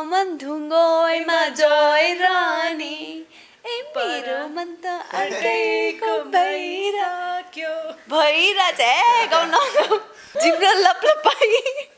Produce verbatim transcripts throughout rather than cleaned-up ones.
मन ढुङ्गोमा जयरानी ए मेरो मन त अर्कैको भइराख्यो भइरहेछ है गाउन जिब्रो लपलपाई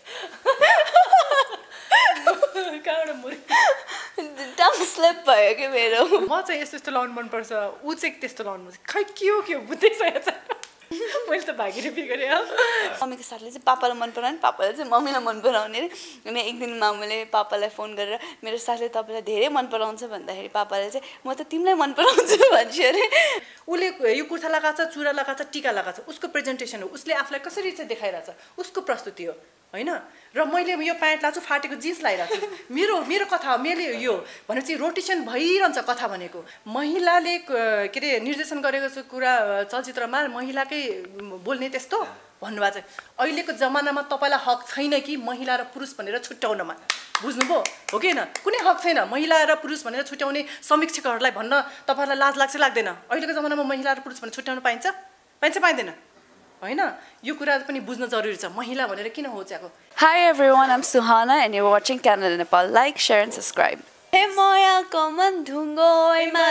टङ स्लिप भयो कि मेरो म चाहिँ यस्तो यस्तो लाउनु मनपर्छ ऊ चाहिँ त्यस्तो लाउनु मन खै के हो के हो बुझ्दैछ मैले त भागिरे बिगरे मम्मीको साथले चाहिँ पापालाई मन पराउने पापाले चाहिँ मम्मीलाई मन पराउने अरे अनि एक दिन मामुले पापालाई फोन गरेर मेरो साथले तपाईँलाई धेरै मन पराउँछ भन्दाखेरि पापाले चाहिँ म त तिमीलाई मन पराउँछु भन्छ अरे उसले यो कुर्ता लगाएको छ चुरा लगाएको छ टिका लगाएको छ उसको प्रेजेन्टेसन हो उसले आफूलाई कसरी चाहिँ देखाइरहेछ उसको प्रस्तुति हो होइन र मैले यो प्यान्ट लाछु फाटेको जिन्स लगाइरहेको छु मेरो मेरो कथा मैले यो भनेपछि रोटेसन भइरहन्छ कथा भनेको महिलाले के अरे निर्देशन गरेको छ कुरा चलचित्रमा महिलाकै बोल्ने त्यस्तो भन्नुभएको चाहिँ अहिलेको जमानामा तपाईँलाई हक छैन कि महिला र पुरुष भनेर छुट्याउनमा बुझ्नुभयो हो कि होइन कुनै हक छैन महिला र पुरुष भनेर छुट्याउने समीक्षकहरूलाई भन्न तपाईँहरूलाई लाज लाग्छ लाग्दैन अहिलेको जमानामा महिला र पुरुष भनेर छुट्याउन पाइन्छ पाइन्छ पाइँदैन होइन यो कुरा पनि बुझ्न जरुरी छ महिला भनेर किन होच्याको Hi everyone, I'm Suhana and you're watching Canada Nepal. Like, share and subscribe. हे मायाको मन ढुङ्गोमा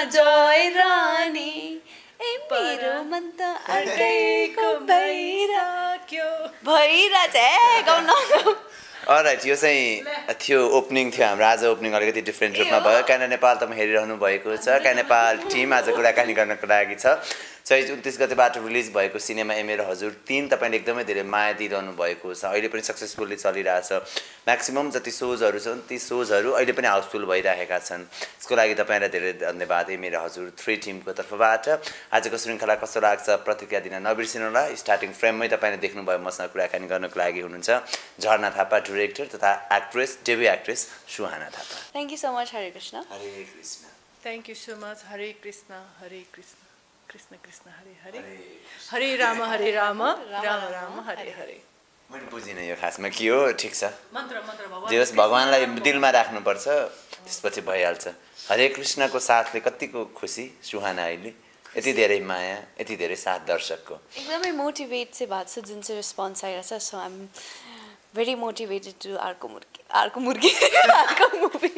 जयरानी ए मेरो मन त अर्कैको भइराख्यो भइरहेछ है गाउन अलराइट यो चाहिँ थियो ओपनिङ थियो हाम्रो आज ओपनिङ अलिकति डिफ्रेन्ट रूपमा भयो क्यानाडा नेपाल तपाईँ हेरिरहनु भएको छ क्यानाडा नेपाल टिम आज कुराकानी गर्नको लागि छ चैत उन्तिस गतेबाट रिलिज भएको सिनेमा ए मेरो हजुर तीन तपाईँले एकदमै धेरै माया दिइरहनु भएको छ अहिले पनि सक्सेसफुल्ली चलिरहेछ म्याक्सिमम जति सोजहरू छन् ती सोजहरू अहिले पनि हाउसफुल भइरहेका छन् यसको लागि तपाईँलाई धेरै धन्यवाद ए मेरो हजुर थ्री टिमको तर्फबाट आजको श्रृङ्खला कस्तो लाग्छ प्रतिक्रिया दिन नबिर्सिनुहोला स्टार्टिङ फ्रेममै तपाईँले देख्नुभयो मसँग कुराकानी गर्नको लागि हुनुहुन्छ झरना थापा डिरेक्टर तथा actress debut actress Suhana Thapa thank you so much Hare Krishna Hare Krishna thank you so much Hare Krishna Hare Krishna Krishna Krishna Hare Hare Hare Ram हरे राम राम राम हरे हरे मैले बुझिनँ यो खासमा के हो ठिक छ मन्त्र मन्त्र जे होस् भगवानलाई दिलमा राख्नुपर्छ त्यसपछि भइहाल्छ हरे कृष्णको साथले कतिको खुसी सुहाना अहिले यति धेरै माया यति धेरै साथ दर्शकको एकदमै मोटिभेट चाहिँ भएको छ जुन चाहिँ रेस्पोन्स आइरहेछ so I am very motivated to अर्को मुर्गी अर्को मुर्गी अर्को मुभी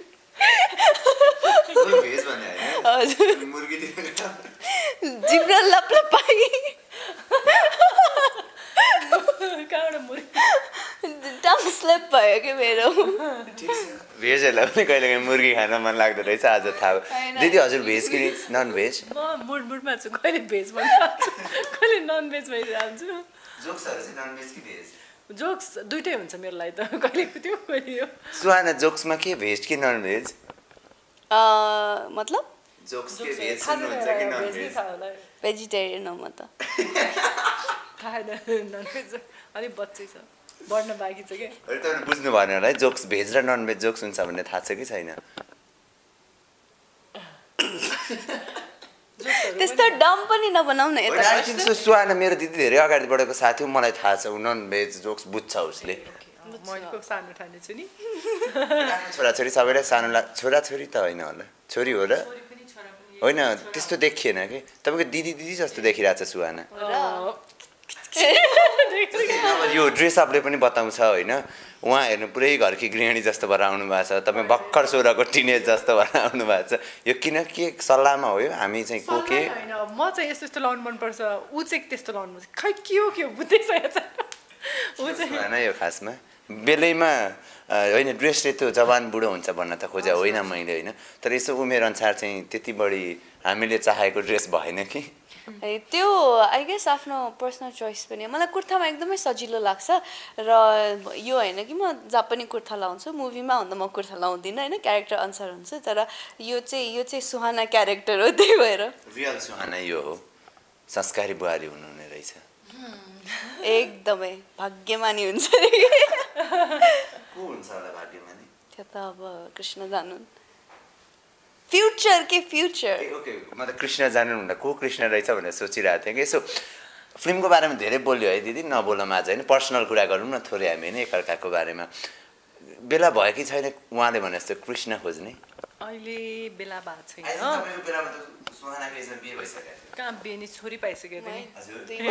जिब्रो लपलपाई टङ स्लिप भयो कि मेरो भेजहरूलाई पनि कहिले काहीँ मुर्गी खान मन लाग्दो रहेछ आज थाहा दिदी हजुर भेज कि नन भेज म मुड मुडमा छु कहिले भेज भनिरहन्छु कहिले नन भेज भइरहन्छु जोक्सहरू चाहिँ नन भेज कि भेज जोक्स दुइटै हुन्छ मेरो लागि त कहिले त्यो कहिले हो सुहाना जोक्समा के भेज कि नन भेज मतलब जोक्स के भेज हुन्छ कि नन भेज भेजिटेरियन हो म त खाएन नन भेज अलिक बच्चै छ बढ्न बाँकी छ कि अहिले तपाईँले बुझ्नु भएन होला है जोक्स भेज र नन भेज जोक्स हुन्छ भन्ने थाहा छ कि छैन त्यस्तो डम पनि नबनाऊ न यता सुहाना मेरो दिदी धेरै अगाडि बढेको साथी हो मलाई थाहा छ ऊ नन भेज जोक्स बुझ्छ उसले मैले सानो ठाने छु नि छोराछोरी सबैलाई सानो ला छोराछोरी त होइन होला छोरी हो र होइन त्यस्तो देखिएन कि तपाईँको दिदी दिदी जस्तो देखिरहेछ सुहाना यो ड्रेसअपले पनि बताउँछ होइन उहाँ हेर्नु पुरै घरकी गृहिणी जस्तो भएर आउनु भएको छ तपाईँ भर्खर सोह्रको टिनेज जस्तो भएर आउनु भएको छ यो किन के सल्लाहमा हो यो हामी चाहिँ को के होइन म चाहिँ यस्तो यस्तो लाउनु मनपर्छ ऊ चाहिँ त्यस्तो लाउनु मन खै के हो के हो बुझ्दैछ ऊ चाहिँ होइन यो खासमा बेलैमा होइन ड्रेसले त्यो जवान बुढो हुन्छ भन्न त खोजे होइन मैले होइन तर यसो उमेर अनुसार चाहिँ त्यति बढी हामीले चाहेको ड्रेस भएन कि त्यो आई गेस आफ्नो पर्सनल चोइस पनि मलाई कुर्तामा एकदमै सजिलो लाग्छ र यो होइन कि म जहाँ पनि कुर्ता लाउँछु मुभीमा हुँदा म कुर्ता लाउँदिनँ होइन क्यारेक्टर अनुसार हुन्छ तर यो चाहिँ यो चाहिँ सुहाना क्यारेक्टर हो त्यही भएर रियल सुहाना यो हो संस्कारी बुहारी हुनुहुने रहेछ एकदमै भाग्यमानी हुन्छ को हुन्छ होला भाग्यमानी त्यो त अब कृष्ण जानु फ्युचर के फ्युचर ओके म त कृष्ण जानु भन्दा को कृष्ण रहेछ भनेर सोचिरहेको थिएँ कि यसो फिल्मको बारेमा धेरै बोल्यो है दिदी नबोलौँ आज होइन पर्सनल कुरा गरौँ न थोरै हामी होइन एकअर्काको बारेमा बेला भयो कि छैन उहाँले भने जस्तो कृष्ण खोज्ने अहिले बेला भएको छैन कहाँ बिहे नि छोरी पाइसकेको थियो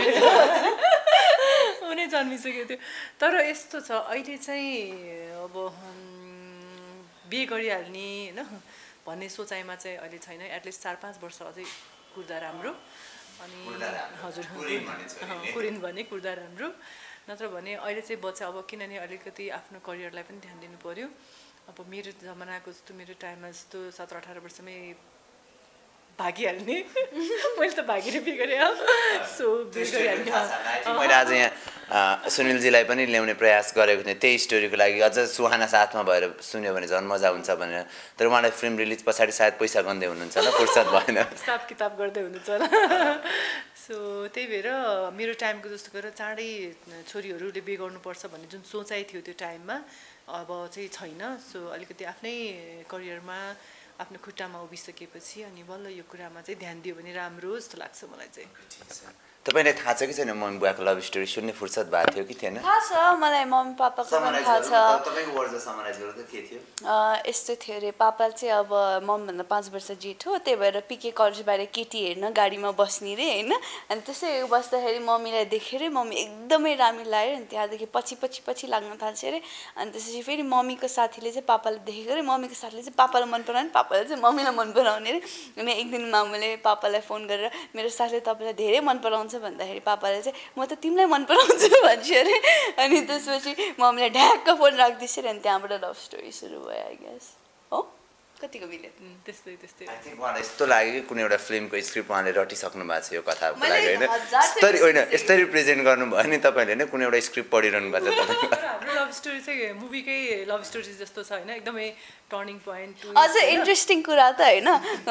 उनी जन्मिसकेको थियो तर यस्तो छ अहिले चाहिँ अब बिहे गरिहाल्ने होइन भन्ने सोचाइमा चाहिँ अहिले छैन एटलिस्ट चार पाँच वर्ष अझै कुर्दा राम्रो अनि हजुर कुरिन भने कुर्दा राम्रो नत्र भने अहिले चाहिँ बच्चा अब किनभने अलिकति आफ्नो करियरलाई पनि ध्यान दिनु पर्यो अब मेरो जमानाको जस्तो मेरो टाइममा जस्तो सत्र अठार वर्षमै भागिहाल्ने मैले त भागेर बिहे गरेँ सो बिहे गरिहाल्ने मैले आज यहाँ सुनिलजीलाई पनि ल्याउने प्रयास गरेको थिएँ त्यही स्टोरीको लागि अझ सुहाना साथमा भएर सुन्यो भने झन् मजा हुन्छ भनेर तर उहाँलाई फिल्म रिलिज पछाडि सायद पैसा गन्दै हुनुहुन्छ होला फुर्सद भएन हिसाब किताब गर्दै हुनुहुन्छ होला सो त्यही भएर मेरो टाइमको जस्तो गरेर चाँडै छोरीहरूले बिहे गर्नुपर्छ भन्ने जुन सोचाइ थियो त्यो टाइममा अब चाहिँ छैन सो अलिकति आफ्नै करियरमा आफ्नो खुट्टामा उभिसकेपछि अनि बल्ल यो कुरामा चाहिँ ध्यान दियो भने राम्रो जस्तो लाग्छ मलाई चाहिँ तपाईलाई थाहा छ कि छैन मम्मी बुवाको लभ स्टोरी सुन्ने फुर्सद भएको थियो कि थिएन थाहा छ मलाई मम्मी पापाको पनि थाहा छ तपाईको वर्ड समराइज गर्दा के थियो यस्तो थियो अरे पापा चाहिँ अब मम्मीभन्दा पाँच वर्ष जेठो त्यही भएर पिके कलेजबाट केटी हेर्न गाडीमा बस्ने रे होइन अनि त्यसै बस्दाखेरि मम्मीलाई देखेर मम्मी एकदमै राम्रो लाग्यो अनि त्यहाँदेखि पछि पछि पछि लाग्न थाल्छ अरे अनि त्यसपछि फेरि मम्मीको साथीले चाहिँ पापालाई देखेको अरे मम्मीको साथीले चाहिँ पापालाई मन पराउने पापाले चाहिँ मम्मीलाई मन पराउने अरे अनि एक दिन मामुले पापालाई फोन गरेर मेरो साथीले तपाईँलाई धेरै मन पराउँछ भन्दाखेरि पापाले चाहिँ म त तिमीलाई मन पराउँछु भन्छ अरे अनि त्यसपछि मम्मीलाई ढ्याक्क फोन राखिदिन्छ अरे अनि त्यहाँबाट लभ स्टोरी सुरु भयो आई गेस हो कतिको मिल्यो त्यस्तै त्यस्तै आई थिङ्क उहाँलाई यस्तो लाग्यो कि कुनै एउटा फिल्मको स्क्रिप्ट उहाँले रटिसक्नु भएको छ यो कथाको लागि होइन यस्तरी होइन यस्तरी प्रेजेन्ट गर्नुभयो नि तपाईँले होइन कुनै एउटा स्क्रिप्ट पढिरहनु भएको छ हाम्रो लभ स्टोरी चाहिँ मुभीकै लभ स्टोरी जस्तो छ होइन एकदमै टर्निङ पोइन्ट अझ इन्ट्रेस्टिङ कुरा त होइन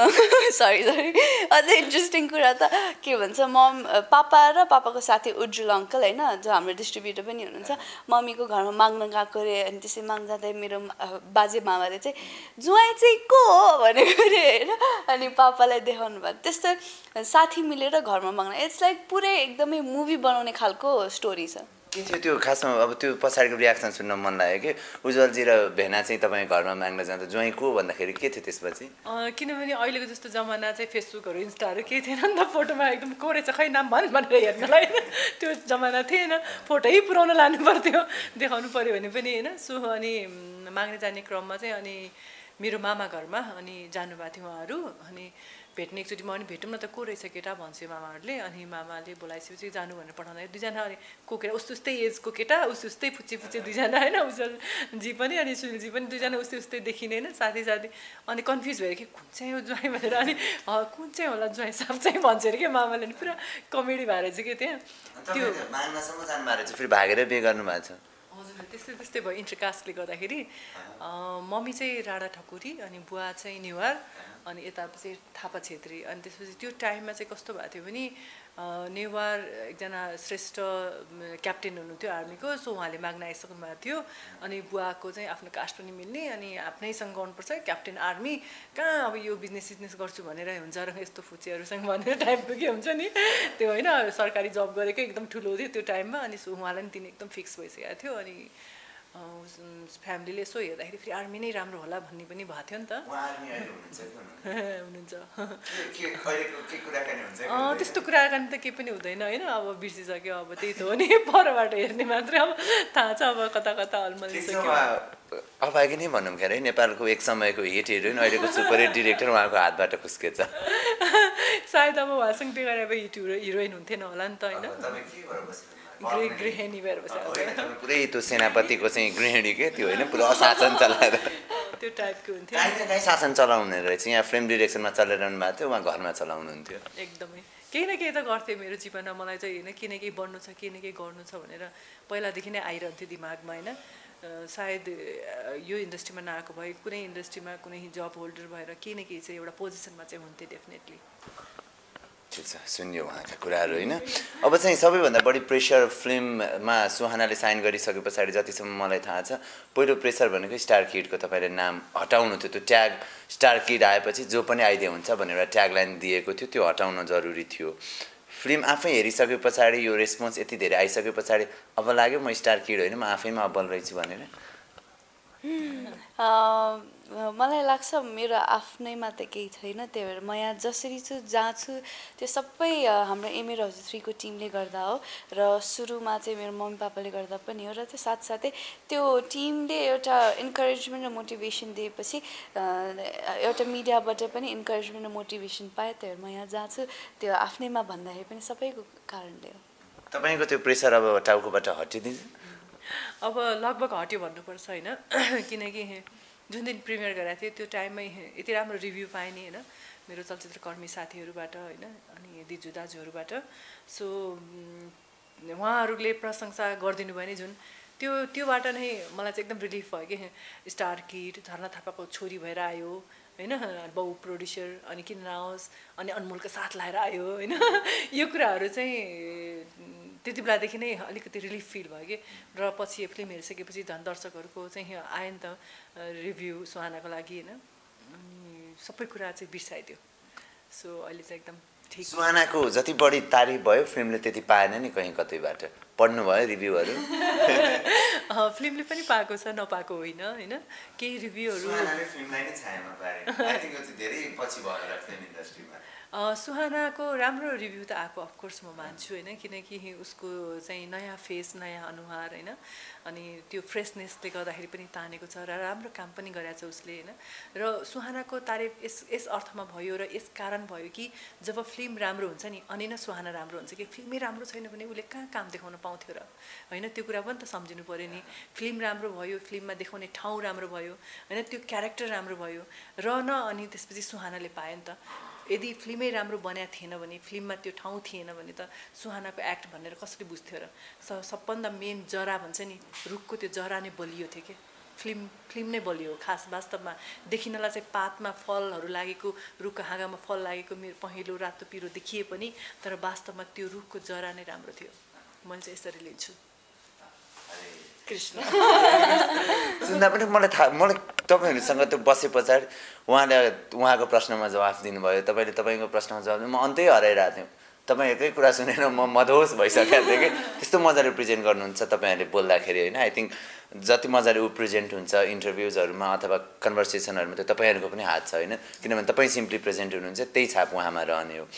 सरी सरी अझ इन्ट्रेस्टिङ कुरा त के भन्छ मम पापा र पापाको साथी उज्जवल अङ्कल होइन जो हाम्रो डिस्ट्रिब्युटर पनि हुनुहुन्छ मम्मीको घरमा माग्न गएको अरे अनि त्यसै माग्न जाँदा मेरो बाजे मामाले चाहिँ ज्वाइँ चाहिँ को हो भनेको अरे होइन अनि पापालाई देखाउनु भयो त्यस्तो साथी मिलेर घरमा माग्न इट्स लाइक पुरै एकदमै मुभी बनाउने खालको स्टोरी छ के थियो त्यो खासमा अब त्यो पछाडिको रियाक्सन सुन्न मन लाग्यो कि उज्जवलजी र भेना चाहिँ तपाईँ घरमा माग्न जाँदा ज्वाइँ को भन्दाखेरि के थियो त्यसपछि किनभने अहिलेको जस्तो जमाना चाहिँ फेसबुकहरू इन्स्टाहरू केही थिएन नि त फोटोमा एकदम कोरेछ खै नाम भन् भनेर हेर्नलाई त्यो जमाना थिएन फोटै पुऱ्याउन लानु पर्थ्यो देखाउनु पऱ्यो भने पनि होइन सो अनि माग्ने जाने क्रममा चाहिँ अनि मेरो मामा घरमा अनि जानुभएको थियो उहाँहरू अनि भेट्ने एकचोटि म अनि भेटौँ न त को रहेछ केटा भन्छु मामाहरूले अनि मामाले बोलाइसकेपछि जानु भनेर पठाउँदाखेरि दुईजना अनि को केटा उस्तै उस्तै एजको केटा उस्तै उस्तै फुच्चे फुच्चे दुईजना होइन उज्जवलजी पनि अनि सुनिलजी पनि दुईजना उस्तै उस्तै देखिने होइन साथी साथी अनि कन्फ्युज भयो कि कुन चाहिँ हो ज्वाइँ भनेर अनि कुन चाहिँ होला ज्वाइँ साफ चाहिँ भन्छ अरे क्या मामाले नि पुरा कमेडी भएर चाहिँ के त्यहाँ त्यो माग्नसम्म जानु भएको छ फेरि भागेर बिहे गर्नु भएको छ हजुर त्यस्तै त्यस्तै भयो इन्टरकास्टले गर्दाखेरि मम्मी चाहिँ राणा ठकुरी अनि बुवा चाहिँ नेवार अनि यता चाहिँ थापा छेत्री अनि त्यसपछि त्यो टाइममा चाहिँ कस्तो भएको थियो भने नेवार एकजना श्रेष्ठ क्याप्टेन हुनुहुन्थ्यो आर्मीको सो उहाँले माग्न आइसक्नु भएको थियो अनि बुवाको चाहिँ आफ्नो कास्ट पनि मिल्ने अनि आफ्नैसँग गर्नुपर्छ क्याप्टेन आर्मी कहाँ अब यो बिजनेस सिजनेस गर्छु भनेर हुन्छ र यस्तो फुचेहरूसँग भनेर टाइपको के हुन्छ नि त्यो होइन सरकारी जब गरेको एकदम ठुलो थियो त्यो टाइममा अनि सो उहाँलाई नि तिनी एकदम फिक्स भइसकेको थियो अनि फ्यामिलीले यसो हेर्दाखेरि फेरि आर्मी नै राम्रो होला भन्ने पनि भएको थियो नि त हुनुहुन्छ त्यस्तो कुराकानी त केही पनि हुँदैन होइन अब बिर्सिसक्यो अब त्यही त हो नि परबाट हेर्ने मात्रै अब थाहा छ अब कता कता हलमलिसक्यो अब अघि नै भनौँ क्या नेपालको एक समयको हिट हिरोइन अहिलेको सुपर हिट डिरेक्टर उहाँको हातबाट खुस्केछ सायद अब उहाँसँग बेगर अब हिट हिरोइन हुन्थेन होला नि त होइन गृहिणी भएर पुरै त्यो सेनापतिको चाहिँ गृहिणी के त्यो होइन पुरा शासन चलाएर त्यो टाइपको हुन्थ्यो काहीँ न काहीँ शासन चलाउने रहेछ यहाँ फिल्म डिरेक्सनमा चलाइरहनु भएको थियो उहाँ घरमा चलाउनुहुन्थ्यो एकदमै केही न केही त गर्थेँ मेरो जीवनमा मलाई चाहिँ होइन केही न केही बन्नु छ केही न केही गर्नु छ भनेर पहिलादेखि नै आइरहन्थ्यो दिमागमा होइन सायद यो इन्डस्ट्रीमा नआएको भए कुनै इन्डस्ट्रीमा कुनै जब होल्डर भएर केही न केही चाहिँ एउटा पोजिसनमा चाहिँ हुन्थेँ डेफिनेटली ठिक छ सुन्यो उहाँका कुराहरू होइन अब चाहिँ सबैभन्दा बढी प्रेसर फिल्ममा सुहानाले साइन गरिसके पछाडि जतिसम्म मलाई थाहा छ पहिलो प्रेसर भनेको स्टार किडको तपाईँले नाम हटाउनु थियो त्यो ट्याग स्टार किड आएपछि जो पनि आइडिया हुन्छ भनेर एउटा ट्याग लाइन दिएको थियो त्यो हटाउन जरुरी थियो फिल्म आफै हेरिसके पछाडि यो रेस्पोन्स यति धेरै आइसके पछाडि अब लाग्यो म स्टार किड होइन म आफैमा अब्बल रहेछु भनेर मलाई लाग्छ मेरो आफ्नैमा त केही छैन, त्यही भएर म यहाँ जसरी छु जहाँ छु त्यो सबै हाम्रो ए मेरो हजुर थ्रीको टिमले गर्दा हो र सुरुमा चाहिँ मेरो मम्मी पापाले गर्दा पनि हो र त्यो साथसाथै त्यो टिमले एउटा इन्करेजमेन्ट र मोटिभेसन दिएपछि एउटा मिडियाबाट पनि इन्करेजमेन्ट र मोटिभेसन पाएँ, त्यही भएर म यहाँ जहाँ छु त्यो आफ्नैमा भन्दाखेरि पनि सबैको कारणले हो। तपाईँको त्यो प्रेसर अब टाउकोबाट हटिदिन्छ? अब लगभग हट्यो भन्नुपर्छ होइन, किनकि जुन दिन प्रिमियर गरेको थिएँ त्यो टाइममै यति राम्रो रिभ्यू पाएँ नि होइन मेरो चलचित्रकर्मी साथीहरूबाट होइन अनि दिजु दाजुहरूबाट। सो उहाँहरूले प्रशंसा गरिदिनु भयो नि जुन त्यो त्योबाट नै मलाई चाहिँ एकदम रिलिफ भयो कि स्टार किड झरना थापाको छोरी भएर आयो होइन, बाउ प्रोड्युसर अनि किन नआओस् अनि अनमोलको साथ लाएर आयो होइन, यो कुराहरू चाहिँ त्यति बेलादेखि नै अलिकति रिलिफ फिल भयो कि र पछि फिल्म हेरिसकेपछि झन् दर्शकहरूको चाहिँ आयो नि त रिभ्यू सुहानाको लागि होइन, अनि सबै कुरा चाहिँ बिर्साइदियो। सो अहिले चाहिँ एकदम ठिक। सुहानाको जति बढी तारिफ भयो फिल्मले त्यति पाएन नि कहीँ कतैबाट? पढ्नु भयो रिभ्यूहरू? फिल्मले पनि पाएको छ, नपाएको होइन होइन, केही रिभ्यूहरू सुहानाको राम्रो रिभ्यू त आएको अफकोर्स म मान्छु होइन, किनकि उसको चाहिँ नयाँ फेस नयाँ अनुहार होइन अनि त्यो फ्रेसनेसले गर्दाखेरि पनि तानेको छ र राम्रो काम पनि गरेको छ उसले होइन। र सुहानाको तारिफ यस यस अर्थमा भयो र यस कारण भयो कि जब फिल्म राम्रो हुन्छ नि अनि नै सुहाना राम्रो हुन्छ कि फिल्मै राम्रो छैन भने उसले कहाँ काम देखाउन पाउँथ्यो र होइन, त्यो कुरा पनि त सम्झिनु पऱ्यो नि। फिल्म राम्रो भयो, फिल्ममा देखाउने ठाउँ राम्रो भयो होइन, त्यो क्यारेक्टर राम्रो भयो र न अनि त्यसपछि सुहानाले पायो नि त। यदि फिल्मै राम्रो बनाएको थिएन भने फिल्ममा त्यो ठाउँ थिएन भने त सुहानाको एक्ट भनेर कसरी बुझ्थ्यो र? स सबभन्दा मेन जरा भन्छ नि रुखको त्यो जरा नै बलियो थियो कि फिल्म फिल्म नै बलियो खास वास्तवमा। देखिनलाई चाहिँ पातमा फलहरू लागेको रुखको हाँगामा फल लागेको मेरो पहेँलो रातो पिरो देखिए पनि तर वास्तवमा त्यो रुखको जरा नै राम्रो थियो। मैले चाहिँ यसरी लिन्छु। कृष्ण सुन्दा पनि मलाई थाहा मलाई तपाईँहरूसँग त्यो बसे पछाडि उहाँले उहाँको प्रश्नमा जवाफ दिनुभयो, तपाईँले तपाईँको प्रश्नमा जवाफ दिनु, म अन्तै हराइरहेको थिएँ। तपाईँहरूकै कुरा सुनेर म मधोस भइसकेको थिएँ कि त्यस्तो मजाले प्रेजेन्ट गर्नुहुन्छ तपाईँहरूले बोल्दाखेरि होइन। आई थिङ्क जति मजाले ऊ प्रेजेन्ट हुन्छ इन्टरभ्युजहरूमा अथवा कन्भर्सेसनहरूमा त तपाईँहरूको पनि हात छ होइन, किनभने तपाईँ सिम्पली प्रेजेन्ट हुनुहुन्छ त्यही छाप उहाँमा रहने हो।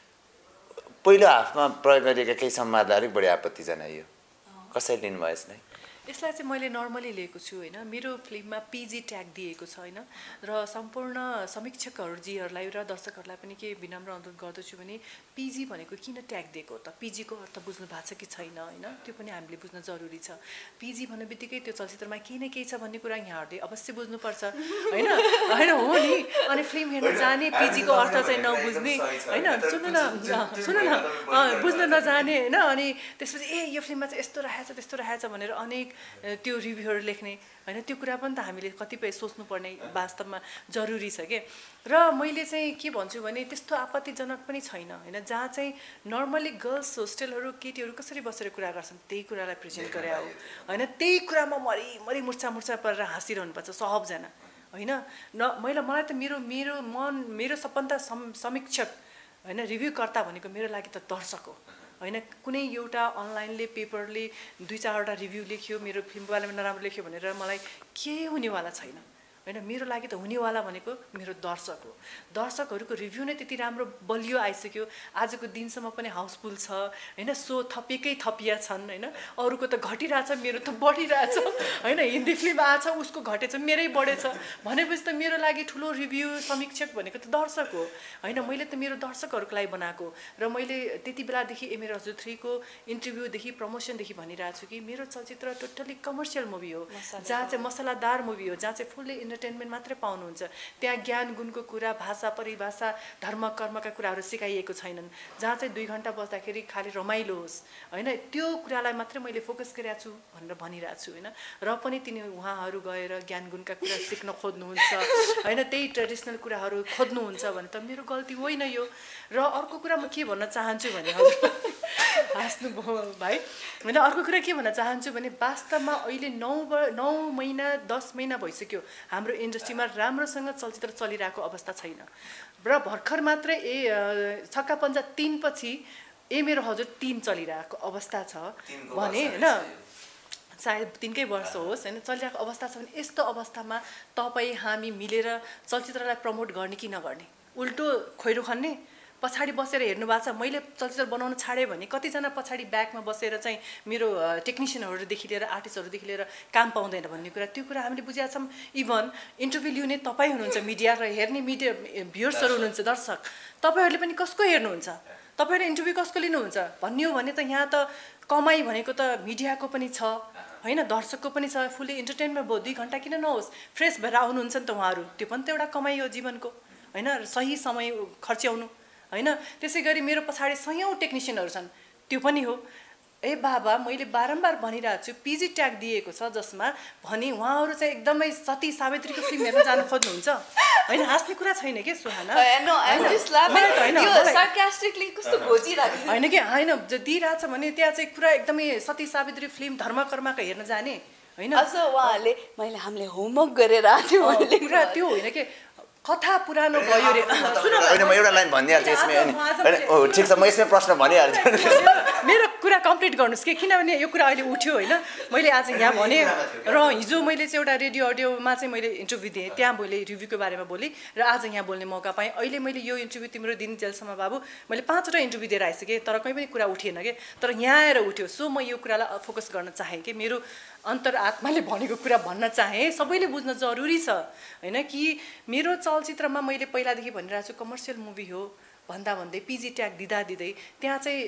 पहिलो हाफमा प्रयोग गरिएका केही संवादलाई अलिक बढी आपत्ति जनाइयो, कसरी लिनुभयो यसलाई? यसलाई चाहिँ मैले नर्मली लिएको छु होइन, मेरो फिल्ममा पिजी ट्याग दिएको छ होइन र सम्पूर्ण समीक्षकहरूजीहरूलाई र दर्शकहरूलाई पनि के विनम्र अनुरोध गर्दछु भने पिजी भनेको किन ट्याग दिएको त? पिजीको अर्थ बुझ्नु भएको छ कि छैन होइन, त्यो पनि हामीले बुझ्न जरुरी छ। पिजी भन्ने बित्तिकै त्यो चलचित्रमा केही न केही छ भन्ने कुरा यहाँहरूले अवश्य बुझ्नुपर्छ होइन होइन हो नि। अनि फिल्म हेर्न जाने पिजीको अर्थ चाहिँ नबुझ्ने होइन, सुन्नु न सुन्नु न बुझ्न नजाने होइन, अनि त्यसपछि ए यो फिल्ममा चाहिँ यस्तो रहेछ त्यस्तो रहेछ भनेर अनेक त्यो रिभ्यूहरू लेख्ने होइन, त्यो कुरा पनि त हामीले कतिपय सोच्नुपर्ने वास्तवमा जरुरी छ के। र मैले चाहिँ के भन्छु भने त्यस्तो आपत्तिजनक पनि छैन होइन, जहाँ चाहिँ नर्मली गर्ल्स होस्टेलहरू केटीहरू कसरी बसेर कुरा गर्छन् त्यही कुरालाई प्रेजेन्ट गरे हो होइन, त्यही कुरामा मरि मरि मुर्छा मुर्छा परेर हाँसिरहनुपर्छ सबजना होइन। न मैले मलाई त मेरो मेरो मन मेरो सबभन्दा सम समीक्षक होइन रिभ्यूकर्ता भनेको मेरो लागि त दर्शक हो होइन। कुनै एउटा अनलाइनले पेपरले दुई चारवटा रिभ्यू लेख्यो मेरो फिल्मको बारेमा नराम्रो लेख्यो भनेर मलाई के हुनेवाला छैन होइन, मेरो लागि त हुनेवाला भनेको मेरो दर्शक हो। दर्शकहरूको रिभ्यू नै त्यति राम्रो बलियो आइसक्यो, आजको दिनसम्म पनि हाउसफुल छ होइन, सो थपिएकै थपिया छन् होइन, अरूको त घटिरहेछ मेरो त बढिरहेछ होइन, हिन्दी फिल्म आएछ उसको घटेछ मेरै बढेछ भनेपछि त मेरो लागि ठुलो रिभ्यू समीक्षक भनेको त दर्शक हो होइन। मैले त मेरो दर्शकहरूको लागि बनाएको र मैले त्यति बेलादेखि ए मेरो हजुर थ्रीको इन्टरभ्यूदेखि प्रमोसनदेखि भनिरहेको छु कि मेरो चलचित्र टोटल्ली कमर्सियल मुभी हो, जहाँ चाहिँ मसलादार मुभी हो, जहाँ चाहिँ फुल्ली इन्टरटेनमेन्ट मात्रै पाउनुहुन्छ, त्यहाँ ज्ञान गुणको कुरा भाषा परिभाषा धर्म कर्मका कुराहरू सिकाइएको छैनन्, जहाँ चाहिँ दुई घन्टा बस्दाखेरि खालि रमाइलो होस् होइन, त्यो कुरालाई मात्रै मैले फोकस गरिरहेको छु भनेर भनिरहेको छु होइन। र पनि तिनी उहाँहरू गएर ज्ञान गुणका कुरा सिक्न खोज्नुहुन्छ होइन, त्यही ट्रेडिसनल कुराहरू खोज्नुहुन्छ भने त मेरो गल्ती होइन यो। र अर्को कुरा म के भन्न चाहन्छु भने हजुर हाँस्नुभयो भाइ होइन, अर्को कुरा के भन्न चाहन्छु भने वास्तवमा अहिले नौ नौ महिना दस महिना भइसक्यो हाम्रो इन्डस्ट्रीमा राम्रोसँग चलचित्र चलिरहेको अवस्था छैन र भर्खर मात्रै ए छक्का पन्जा तीन पछि ए मेरो हजुर तीन चलिरहेको अवस्था छ भने होइन, चाहे तिनकै वर्ष होस् होइन चलिरहेको अवस्था छ भने यस्तो अवस्थामा तपाईँ हामी मिलेर चलचित्रलाई प्रमोट गर्ने कि नगर्ने उल्टो खोइरो खन्ने पछाडि बसेर हेर्नु भएको छ मैले चलचित्र बनाउन छाडेँ भने कतिजना पछाडि ब्याकमा बसेर चाहिँ मेरो टेक्निसियनहरूदेखि लिएर आर्टिस्टहरूदेखि लिएर काम पाउँदैन भन्ने कुरा त्यो कुरा हामीले बुझेका छौँ इभन इन्टरभ्यू लिउने तपाईँ हुनुहुन्छ मिडिया र हेर्ने मिडिया भ्युर्सहरू हुनुहुन्छ दर्शक तपाईँहरूले पनि कसको हेर्नुहुन्छ तपाईँहरूले इन्टरभ्यू कसको लिनुहुन्छ भन्ने हो भने त यहाँ त कमाइ भनेको त मिडियाको पनि छ होइन दर्शकको पनि छ फुल्ली इन्टरटेनमेन्ट भयो दुई घन्टा किन नहोस् फ्रेस भएर आउनुहुन्छ नि त उहाँहरू त्यो पनि त एउटा कमाइ हो जीवनको होइन सही समय खर्च्याउनु होइन त्यसै गरी मेरो पछाडि सयौँ टेक्निसियनहरू छन् त्यो पनि हो ए बाबा मैले बारम्बार भनिरहेको छु पिजी ट्याग दिएको छ जसमा भने उहाँहरू चाहिँ एकदमै सती सावित्रीको फिल्म हेर्न जानु खोज्नुहुन्छ होइन हाँस्ने कुरा छैन कि सुहाना होइन कि होइन दिइरहेछ भने त्यहाँ चाहिँ कुरा एकदमै सती सावित्री फिल्म धर्मकर्माको हेर्न जाने होइन उहाँहरूले मैले हामीले होमवर्क गरेर आएको कुरा त्यो होइन कि कथा पुरानो भयो रे होइन म एउटा लाइन भनिदिइहाल्छु यसमै अनि हो ठिक छ म यसमै प्रश्न भनिहाल्छु मेरो कुरा कम्प्लिट गर्नुहोस् कि किनभने यो कुरा अहिले उठ्यो होइन मैले आज यहाँ भने र हिजो मैले चाहिँ एउटा रेडियो अडियोमा चाहिँ मैले इन्टरभ्यू दिएँ त्यहाँ मैले रिभ्यूको बारेमा बोलेँ र आज यहाँ बोल्ने मौका पाएँ अहिले मैले यो इन्टरभ्यू तिम्रो दिन जेलसम्म बाबु मैले पाँचवटा इन्टरभ्यू दिएर आइसकेँ तर कहीँ पनि कुरा उठिएन कि तर यहाँ आएर उठ्यो सो म यो कुरालाई फोकस गर्न चाहेँ कि मेरो अन्तरआत्माले भनेको कुरा भन्न चाहेँ सबैले बुझ्न जरुरी छ होइन कि मेरो चलचित्रमा मैले पहिलादेखि भनिरहेको छु कमर्सियल मुभी हो भन्दा भन्दै पिजी ट्याग दिँदा दिँदै त्यहाँ चाहिँ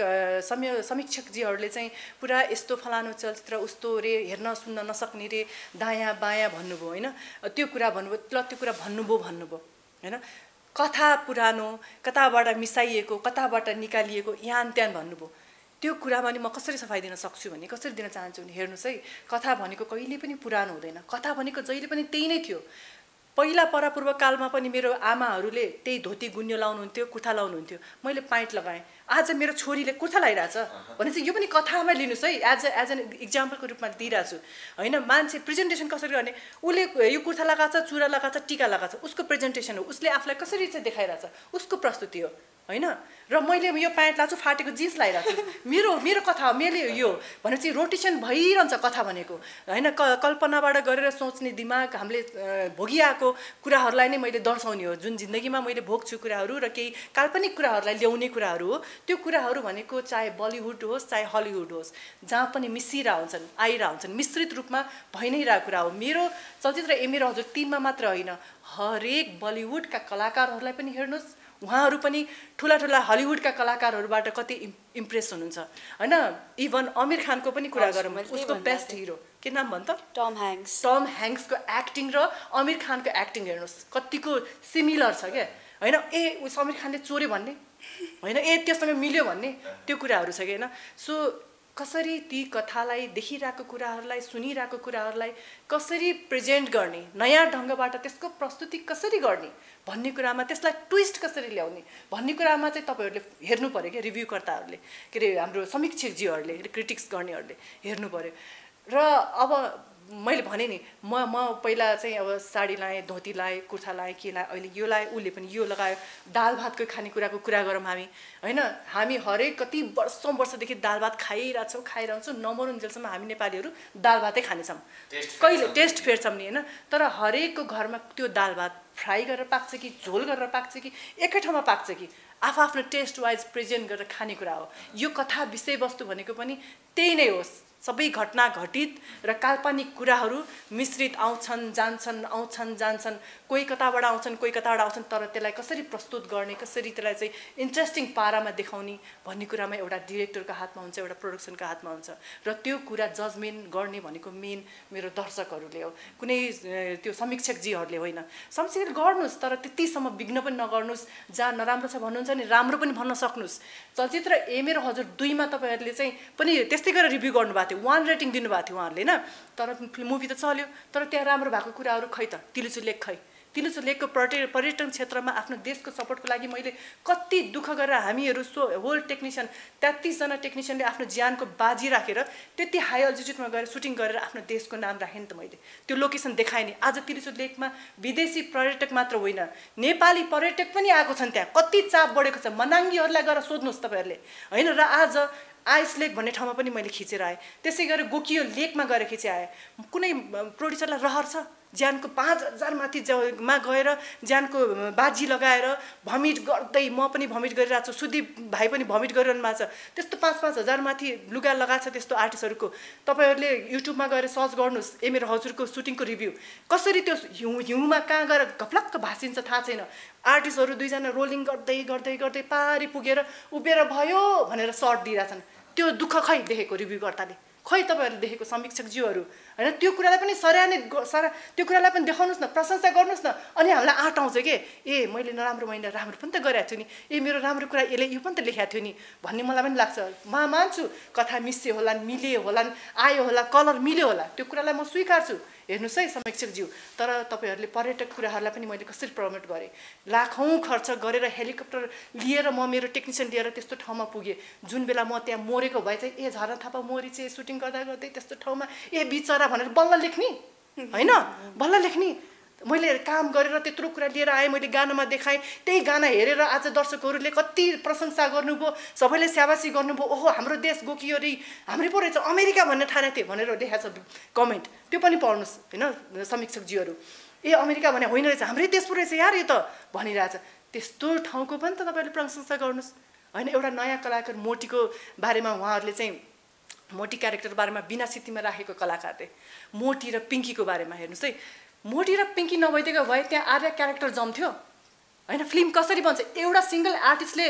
समय समीक्षकजीहरूले चाहिँ पुरा यस्तो फलानु चलचित्र उस्तो रे हेर्न सुन्न नसक्ने रे दायाँ बायाँ भन्नुभयो होइन त्यो कुरा भन्नुभयो ल त्यो कुरा भन्नुभयो भन्नुभयो होइन कथा पुरानो कताबाट मिसाइएको कताबाट निकालिएको यहाँ त्यहाँ भन्नुभयो त्यो कुरामा नि म कसरी सफाइ दिन सक्छु भने कसरी दिन चाहन्छु भने हेर्नुहोस् है कथा भनेको कहिले पनि पुरानो हुँदैन कथा भनेको जहिले पनि त्यही नै थियो पहिला परापूर्व कालमा पनि मेरो आमाहरूले त्यही धोती गुन्यो लाउनुहुन्थ्यो कुर्ता लाउनुहुन्थ्यो मैले पाइन्ट लगाएँ आज मेरो छोरीले कुर्ता लगाइरहेछ भने चाहिँ यो पनि कथामा लिनुहोस् है एज एज एन इक्जाम्पलको रूपमा दिइरहेको छु होइन मान्छे प्रेजेन्टेसन कसरी गर्ने उसले यो कुर्ता लगाएको छ चुरा लगाएको छ टिका लगाएको छ उसको प्रेजेन्टेसन हो उसले आफूलाई कसरी चाहिँ देखाइरहेछ उसको प्रस्तुति हो होइन र मैले यो प्यान्ट लाएको छु फाटेको जिन्स लगाइरहेको छु मेरो मेरो कथा मैले यो भनेपछि रोटेसन भइरहन्छ कथा भनेको होइन क कल्पनाबाट गरेर सोच्ने दिमाग हामीले भोगिआएको कुराहरूलाई नै मैले दर्शाउने हो जुन जिन्दगीमा मैले भोग्छु कुराहरू र केही काल्पनिक कुराहरूलाई ल्याउने कुराहरू हो त्यो कुराहरू भनेको चाहे बलिउड होस् चाहे हलिउड होस् जहाँ पनि मिसिरह हुन्छन् आइरह हुन्छन् मिश्रित रूपमा भइ नै रहेको कुरा हो मेरो चलचित्र ए मेरो हजुर तिनमा मात्र होइन हरेक बलिउडका कलाकारहरूलाई पनि हेर्नुहोस् उहाँहरू पनि ठुला ठुला हलिउडका कलाकारहरूबाट कति इम्प्रेस हुनुहुन्छ होइन इभन आमिर खानको पनि कुरा गरौँ उसको बेस्ट हिरो के नाम भन्छ टम ह्याङ्क्स टम ह्याङ्क्सको एक्टिङ र आमिर खानको एक्टिङ हेर्नुहोस् कतिको सिमिलर छ क्या होइन ए उस आमिर खानले चोर्यो भन्ने होइन ए त्योसँग मिल्यो भन्ने त्यो कुराहरू छ कि होइन सो कसरी ती कथालाई देखिरहेको कुराहरूलाई सुनिरहेको कुराहरूलाई कसरी प्रेजेन्ट गर्ने नयाँ ढङ्गबाट त्यसको प्रस्तुति कसरी गर्ने भन्ने कुरामा त्यसलाई ट्विस्ट कसरी ल्याउने भन्ने कुरामा चाहिँ तपाईँहरूले हेर्नु पऱ्यो क्या रिभ्यूकर्ताहरूले के अरे हाम्रो समीक्षकजीहरूले क्रिटिक्स गर्नेहरूले हेर्नु पऱ्यो र अब मैले भने नि म म पहिला चाहिँ अब साडी लाएँ धोती लाएँ कुर्ता लाएँ के लाएँ अहिले यो लाएँ उसले पनि यो लगायो दाल भातको खानेकुराको कुरा गरौँ हामी होइन हामी हरेक कति वर्षौँ वर्षदेखि दाल भात खाइरहेछौँ खाइरहन्छौँ नमरुन्जेलसम्म हामी नेपालीहरू दाल भातै खानेछौँ कहिले टेस्ट फेर्छौँ नि होइन तर हरेकको घरमा त्यो दाल भात फ्राई गरेर पाक्छ कि झोल गरेर पाक्छ कि एकै ठाउँमा पाक्छ कि आफआफ्नो टेस्ट वाइज प्रेजेन्ट गरेर खानेकुरा हो यो कथा विषयवस्तु भनेको पनि त्यही नै होस् सबै घटना घटित र काल्पनिक कुराहरू मिश्रित आउँछन् जान्छन् आउँछन् जान्छन् कोही कताबाट आउँछन् कोही कताबाट आउँछन् तर त्यसलाई कसरी प्रस्तुत गर्ने कसरी त्यसलाई चाहिँ इन्ट्रेस्टिङ पारामा देखाउने भन्ने कुरामा एउटा डिरेक्टरको हातमा हुन्छ एउटा प्रोडक्सनको हातमा हुन्छ र त्यो कुरा जजमेन्ट गर्ने भनेको मेन मेरो दर्शकहरूले हो कुनै त्यो समीक्षकजीहरूले होइन समीक्षक गर्नुहोस् तर त्यतिसम्म विघ्न पनि नगर्नुहोस् जहाँ नराम्रो छ भन्नुहुन्छ नि राम्रो पनि भन्न सक्नुहोस् चलचित्र ए मेरो हजुर दुईमा तपाईँहरूले चाहिँ पनि त्यस्तै गरेर रिभ्यू गर्नुभएको थियो वान रेटिङ दिनुभएको थियो उहाँहरूले होइन तर मुभी त चल्यो तर त्यहाँ राम्रो भएको कुराहरू खै त तिलुचु लेक खै तिलुचु लेकको पर्टे पर्यटन क्षेत्रमा आफ्नो देशको सपोर्टको लागि मैले कति दुःख गरेर हामीहरू सो होल टेक्निसियन तेत्तिसजना टेक्निसियनले आफ्नो ज्यानको बाजी राखेर त्यति हाई अल्टिट्युडमा गएर सुटिङ गरेर आफ्नो देशको नाम राखेँ नि त मैले त्यो लोकेसन देखाएँ नि आज तिलुचु लेकमा विदेशी पर्यटक मात्र होइन नेपाली पर्यटक पनि आएको छन् त्यहाँ कति चाप बढेको छ मनाङ्गीहरूलाई गएर सोध्नुहोस् तपाईँहरूले होइन र आज आइस लेक भन्ने ठाउँमा पनि मैले खिचेर आएँ त्यसै गरेर गोकियो लेकमा गएर खिचे आएँ कुनै प्रोड्युसरलाई रहर छ ज्यानको पाँच हजार माथि मा गएर ज्यानको बाजी लगाएर भमिट गर्दै म पनि भमिट गरिरहेको छु सुदीप भाइ पनि भमिट गरिरहनु भएको छ त्यस्तो पाँच पाँच हजार माथि लुगा लगाएको छ त्यस्तो आर्टिस्टहरूको तपाईँहरूले युट्युबमा गएर सर्च गर्नुहोस् ए मेरो हजुरको सुटिङको रिभ्यू कसरी त्यो हिउँ हिउँमा कहाँ गएर घप्लक्क भाँसिन्छ थाहा छैन आर्टिस्टहरू दुईजना रोलिङ गर्दै गर्दै गर्दै पारी पुगेर उभिएर भयो भनेर सर्ट दिइरहेछन् त्यो दुःख खै देखेको रिभ्यू गर्दाले खै तपाईँहरूले देखेको समीक्षकज्यूहरू होइन त्यो कुरालाई पनि सराहने सरा त्यो कुरालाई पनि देखाउनुहोस् न प्रशंसा गर्नुहोस् न अनि हामीलाई आँट आउँछ के ए मैले नराम्रो मैले राम्रो पनि त गरेको छु नि ए मेरो राम्रो कुरा यसले यो पनि त लेखाएको थियो नि भन्ने मलाई पनि लाग्छ म मान्छु कथा मिस्यो होला मिल्यो होला आयो होला कलर मिल्यो होला त्यो कुरालाई म स्वीकार्छु हेर्नुहोस् है समीक्षकज्यू तर तपाईँहरूले पर्यटक कुराहरूलाई पनि मैले कसरी प्रमोट गरेँ लाखौँ खर्च गरेर हेलिकप्टर लिएर म मेरो टेक्निसियन लिएर त्यस्तो ठाउँमा पुगेँ जुन बेला म त्यहाँ मरेको भए चाहिँ ए झरना थापा मोरी चाहिँ सुटिङ गर्दा गर्दै त्यस्तो ठाउँमा ए बिचरा भनेर बल्ल लेख्ने होइन बल्ल लेख्ने मैले काम गरेर त्यत्रो कुरा लिएर आएँ मैले गानामा देखाएँ त्यही गाना हेरेर आज दर्शकहरूले कति प्रशंसा गर्नुभयो सबैले स्याबासी गर्नुभयो ओहो हाम्रो देश गोकियो रे हाम्रै पो रहेछ अमेरिका भन्ने ठाने थिएँ भनेर देखाएको छ कमेन्ट त्यो पनि पढ्नुहोस् होइन समीक्षकज्यूहरू ए अमेरिका भने होइन रहेछ हाम्रै देश पो रहेछ यार यो त भनिरहेछ त्यस्तो ठाउँको पनि त तपाईँले प्रशंसा गर्नुहोस् होइन एउटा नयाँ कलाकार मोटीको बारेमा उहाँहरूले चाहिँ मोटी क्यारेक्टर बारेमा बिना सित्तीमा राखेको कलाकारले मोटी र पिङ्कीको बारेमा हेर्नुहोस् है मोटी र पिङ्की नभइदिएको भए त्यहाँ आर्या क्यारेक्टर जम्थ्यो होइन फिल्म कसरी बन्छ एउटा सिङ्गल आर्टिस्टले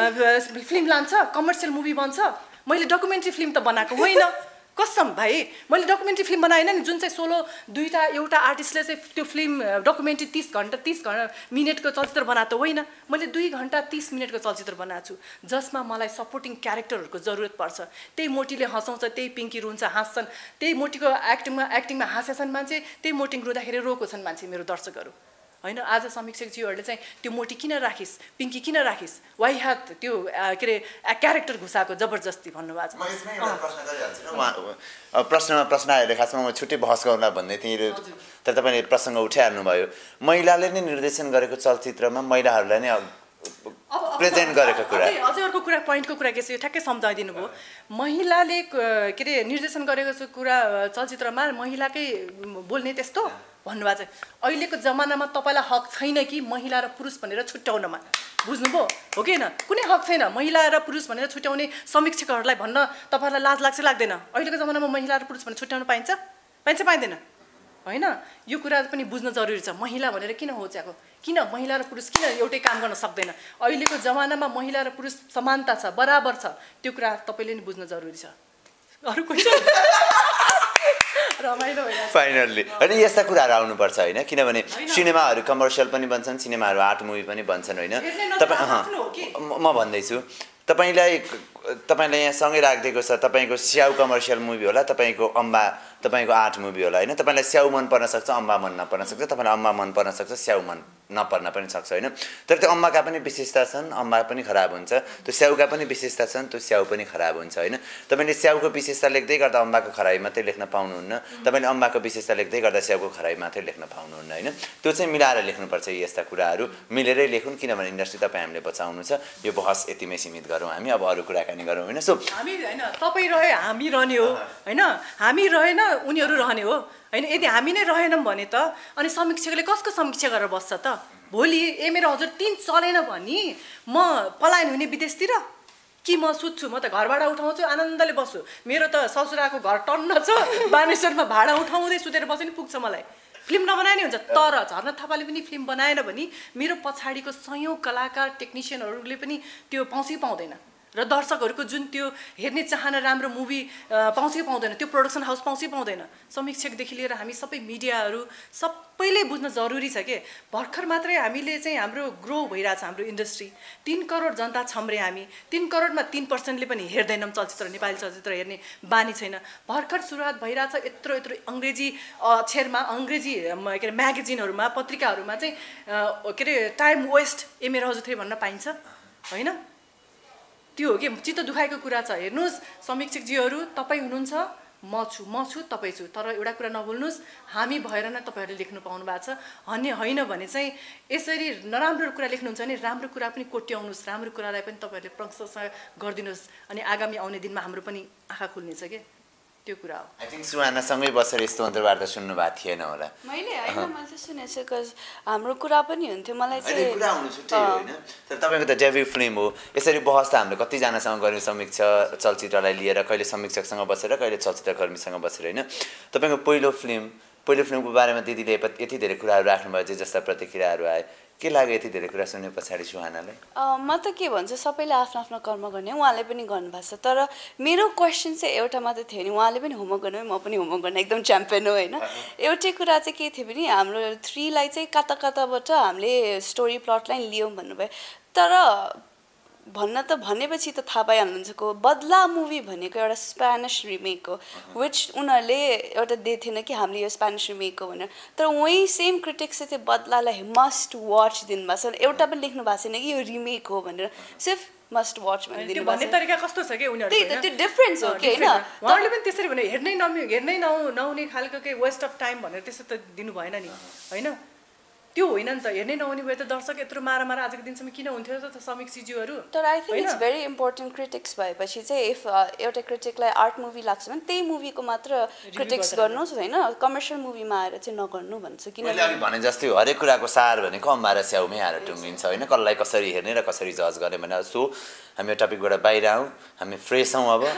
फिल्म लान्छ कमर्सियल मुभी बन्छ मैले डकुमेन्ट्री फिल्म त बनाएको होइन कसम भाइ मैले डकुमेन्ट्री फिल्म बनाएन नि जुन चाहिँ सोलो दुईवटा एउटा आर्टिस्टले चाहिँ त्यो फिल्म डकुमेन्ट्री तिस घन्टा तिस घन्टा मिनटको चलचित्र बनाएको त होइन मैले दुई घन्टा तिस मिनटको चलचित्र बनाएको छु जसमा मलाई सपोर्टिङ क्यारेक्टरहरूको जरुरत पर्छ त्यही मोटीले हँसाउँछ त्यही पिङ्की रुन्छ हाँस्छन् त्यही मोटीको एक्टिङमा एक्टिङमा हाँसेछन् मान्छे त्यही मोटिङ रुँदाखेरि रोको छन् मान्छे मेरो दर्शकहरू होइन आज समीक्षकज्यूहरूले चाहिँ त्यो मोटी किन राखिस् पिङ्की किन राखिस् वाइ ह्याड त्यो के अरे क्यारेक्टर घुसाएको जबरजस्ती भन्नुभएको छ प्रश्नमा प्रश्न आएर खासमा म छुट्टै बहस गरौँला भन्दै थिएँ तर तपाईँले प्रसङ्ग उठाइहाल्नुभयो महिलाले नै निर्देशन गरेको चलचित्रमा महिलाहरूलाई नै प्रेजेन्ट गरेको कुरा अझै अर्को कुरा पोइन्टको कुरा के छ यो ठ्याक्कै सम्झाइदिनु भयो महिलाले के अरे निर्देशन गरेको कुरा चलचित्रमा महिलाकै बोल्ने त्यस्तो भन्नुभएको छ अहिलेको जमानामा तपाईँलाई हक छैन कि महिला र पुरुष भनेर छुट्याउनमा बुझ्नुभयो हो कि होइन कुनै हक छैन महिला र पुरुष भनेर छुट्याउने समीक्षकहरूलाई भन्न तपाईँहरूलाई लाज लाग्छ लाग्दैन अहिलेको जमानामा महिला र पुरुष भनेर छुट्याउन पाइन्छ पाइन्छ पाइँदैन होइन यो कुरा पनि बुझ्न जरुरी छ महिला भनेर किन होच्याएको किन महिला र पुरुष किन एउटै काम गर्न सक्दैन अहिलेको जमानामा महिला र पुरुष समानता छ बराबर छ त्यो कुरा तपाईँले नि बुझ्न जरुरी छ अरू क्वेसन रमाइलो फाइनल्ली होइन यस्ता कुराहरू आउनुपर्छ होइन किनभने सिनेमाहरू कमर्सियल पनि बन्छन् सिनेमाहरू आर्ट मुभी पनि बन्छन् होइन तपाईँ म भन्दैछु तपाईँलाई तपाईँलाई यहाँ सँगै राखिदिएको छ तपाईँको स्याउ कमर्सियल मुभी होला तपाईँको अम्बा तपाईँको आर्ट मुभी होला होइन तपाईँलाई स्याउ मन पर्न सक्छ अम्बा मन नपर्न सक्छ तपाईँलाई अम्बा मन पर्न सक्छ स्याउ मन नपर्न पनि सक्छ होइन तर त्यो अम्बाका पनि विशेषता छन् अम्बा पनि खराब हुन्छ त्यो स्याउका पनि विशेषता छन् त्यो स्याउ पनि खराब हुन्छ होइन तपाईँले स्याउको विशेषता लेख्दै गर्दा अम्बाको खराबी मात्रै लेख्न पाउनुहुन्न तपाईँले अम्बाको विशेषता लेख्दै गर्दा स्याउको खराबी मात्रै लेख्न पाउनुहुन्न होइन त्यो चाहिँ मिलाएर लेख्नुपर्छ यस्ता कुराहरू मिलेरै लेखुन् किनभने इन्डस्ट्री तपाईँ हामीले बचाउनु छ यो बहस यतिमै सीमित गरौँ हामी अब अरू कुराकानी गरौँ होइन सो हामी होइन तपाईँ रहे हामी रहने हो होइन हामी रहेन उनीहरू रहने हो होइन यदि हामी नै रहेनौँ भने त अनि समीक्षकले कसको समीक्षा गरेर बस्छ त भोलि ए मेरो हजुर तिन चलेन भने म पलायन हुने विदेशतिर कि म सुत्छु म त घरबाट उठाउँछु आनन्दले बस्छु मेरो त ससुराको घर टन्न छ बानेश्वरमा भाडा उठाउँदै सुतेर बसे नि पुग्छ मलाई फिल्म नबनाए नि हुन्छ तर झरना थापाले पनि फिल्म बनाएन भने मेरो पछाडिको सयौँ कलाकार टेक्निसियनहरूले पनि त्यो पाउँछै पाउँदैन र दर्शकहरूको जुन त्यो हेर्ने चाहना राम्रो मुभी पाउँछै पाउँदैन त्यो प्रोडक्सन हाउस पाउँछै पाउँदैन समीक्षकदेखि लिएर हामी सबै मिडियाहरू सबैले बुझ्न जरुरी छ के भर्खर मात्रै हामीले चाहिँ हाम्रो ग्रो भइरहेछ हाम्रो इन्डस्ट्री तीन करोड जनता छौँ रे हामी तीन करोडमा तीन पर्सेन्टले पनि हेर्दैनौँ चलचित्र नेपाली चलचित्र हेर्ने बानी छैन भर्खर सुरुवात भइरहेछ यत्रो यत्रो अङ्ग्रेजी अक्षरमा अङ्ग्रेजी के अरे म्यागजिनहरूमा पत्रिकाहरूमा चाहिँ के अरे टाइम वेस्ट ए मेरो हजुर भन्न पाइन्छ होइन त्यो हो कि चित्त दुखाएको कुरा छ हेर्नुहोस् समीक्षकजीहरू तपाईँ हुनुहुन्छ म छु म छु तपाईँ छु तर एउटा कुरा नभुल्नुहोस् हामी भएर नै तपाईँहरूले लेख्नु पाउनु भएको छ अनि होइन भने चाहिँ यसरी नराम्रो कुरा लेख्नुहुन्छ भने राम्रो कुरा पनि कोट्याउनुहोस् राम्रो कुरालाई पनि तपाईँहरूले प्रशंसा गरिदिनुहोस् अनि आगामी आउने दिनमा हाम्रो पनि आँखा खुल्नेछ के त्यो कुरा हो आई थिङ्क सुहानासँगै बसेर यस्तो अन्तर्वार्ता सुन्नु भएको थिएन होला मैले होइन मैले त सुनेको छु बिकज हाम्रो कुरा पनि हुन्थ्यो मलाई चाहिँ कुरा हुनु छुट्टै होइन तर तपाईँको त डेब्यु फिल्म हो यसरी बहस त हामीले कतिजनासँग गर्यौँ समीक्षा चलचित्रलाई लिएर कहिले समीक्षकसँग बसेर कहिले चलचित्रकर्मीसँग बसेर होइन तपाईँको पहिलो फिल्म पहिलो फिल्मको बारेमा दिदीले यति धेरै कुराहरू राख्नुभयो चाहिँ जस्ता प्रतिक्रियाहरू आए के लाग्यो यति धेरै कुरा सुने पछाडि सुहानालाई म त के भन्छु सबैले आफ्नो आफ्नो कर्म गर्ने उहाँले पनि गर्नुभएको छ तर मेरो क्वेसन चाहिँ एउटा मात्रै थियो नि उहाँले पनि होमवर्क गर्नु म पनि होमवर्क गर्ने एकदम च्याम्पियन हो होइन एउटै कुरा चाहिँ के थियो भने हाम्रो थ्रीलाई चाहिँ कता कताबाट हामीले स्टोरी प्लट लाइन लियौँ भन्नुभयो तर भन्न त भनेपछि त थाहा पाइहाल्नुहुन्छ को बदला मुभी भनेको एउटा स्पेनिस रिमेक हो विच उनीहरूले एउटा दिएको थिएन कि हामीले यो स्पेनिस रिमेक हो भनेर तर वहीँ सेम क्रिटिक्स चाहिँ त्यो बदलालाई मस्ट वाच दिनुभएको छ एउटा पनि लेख्नु भएको छैन कि यो रिमेक हो भनेर सिर्फ मस्ट वाच भनेर दिनु भन्ने तरिका कस्तो छ कि उनीहरुको त्यही त त्यो डिफरेन्स हो कि हैन उहाँहरूले पनि त्यसरी भने हेर्नै नमिल्ने हेर्नै नहुने खालको के वेस्ट अफ टाइम भनेर त्यसो त दिनु भएन नि हैन त्यो होइन नि त हेर्नै नहुने भए त दर्शक यत्रो मारा मारा आजको दिनसम्म किन हुन्थ्यो त समीक्षीज्यूहरू तर I think it's very important critics भएपछि चाहिँ इफ एउटा क्रिटिकलाई आर्ट मुभी लाग्छ भने त्यही मुभीको मात्र क्रिटिक्स गर्नुहोस् होइन कमर्सियल मुभीमा आएर चाहिँ नगर्नु भन्छ किनभने भने जस्तै हो हरेक कुराको सार भनेको अम्बारा स्याउमै आएर टुङ्गिन्छ होइन कसलाई कसरी हेर्ने र कसरी जज गर्ने भने सो हामी यो टपिकबाट बाहिर आउँ हामी फ्रेस हौँ अब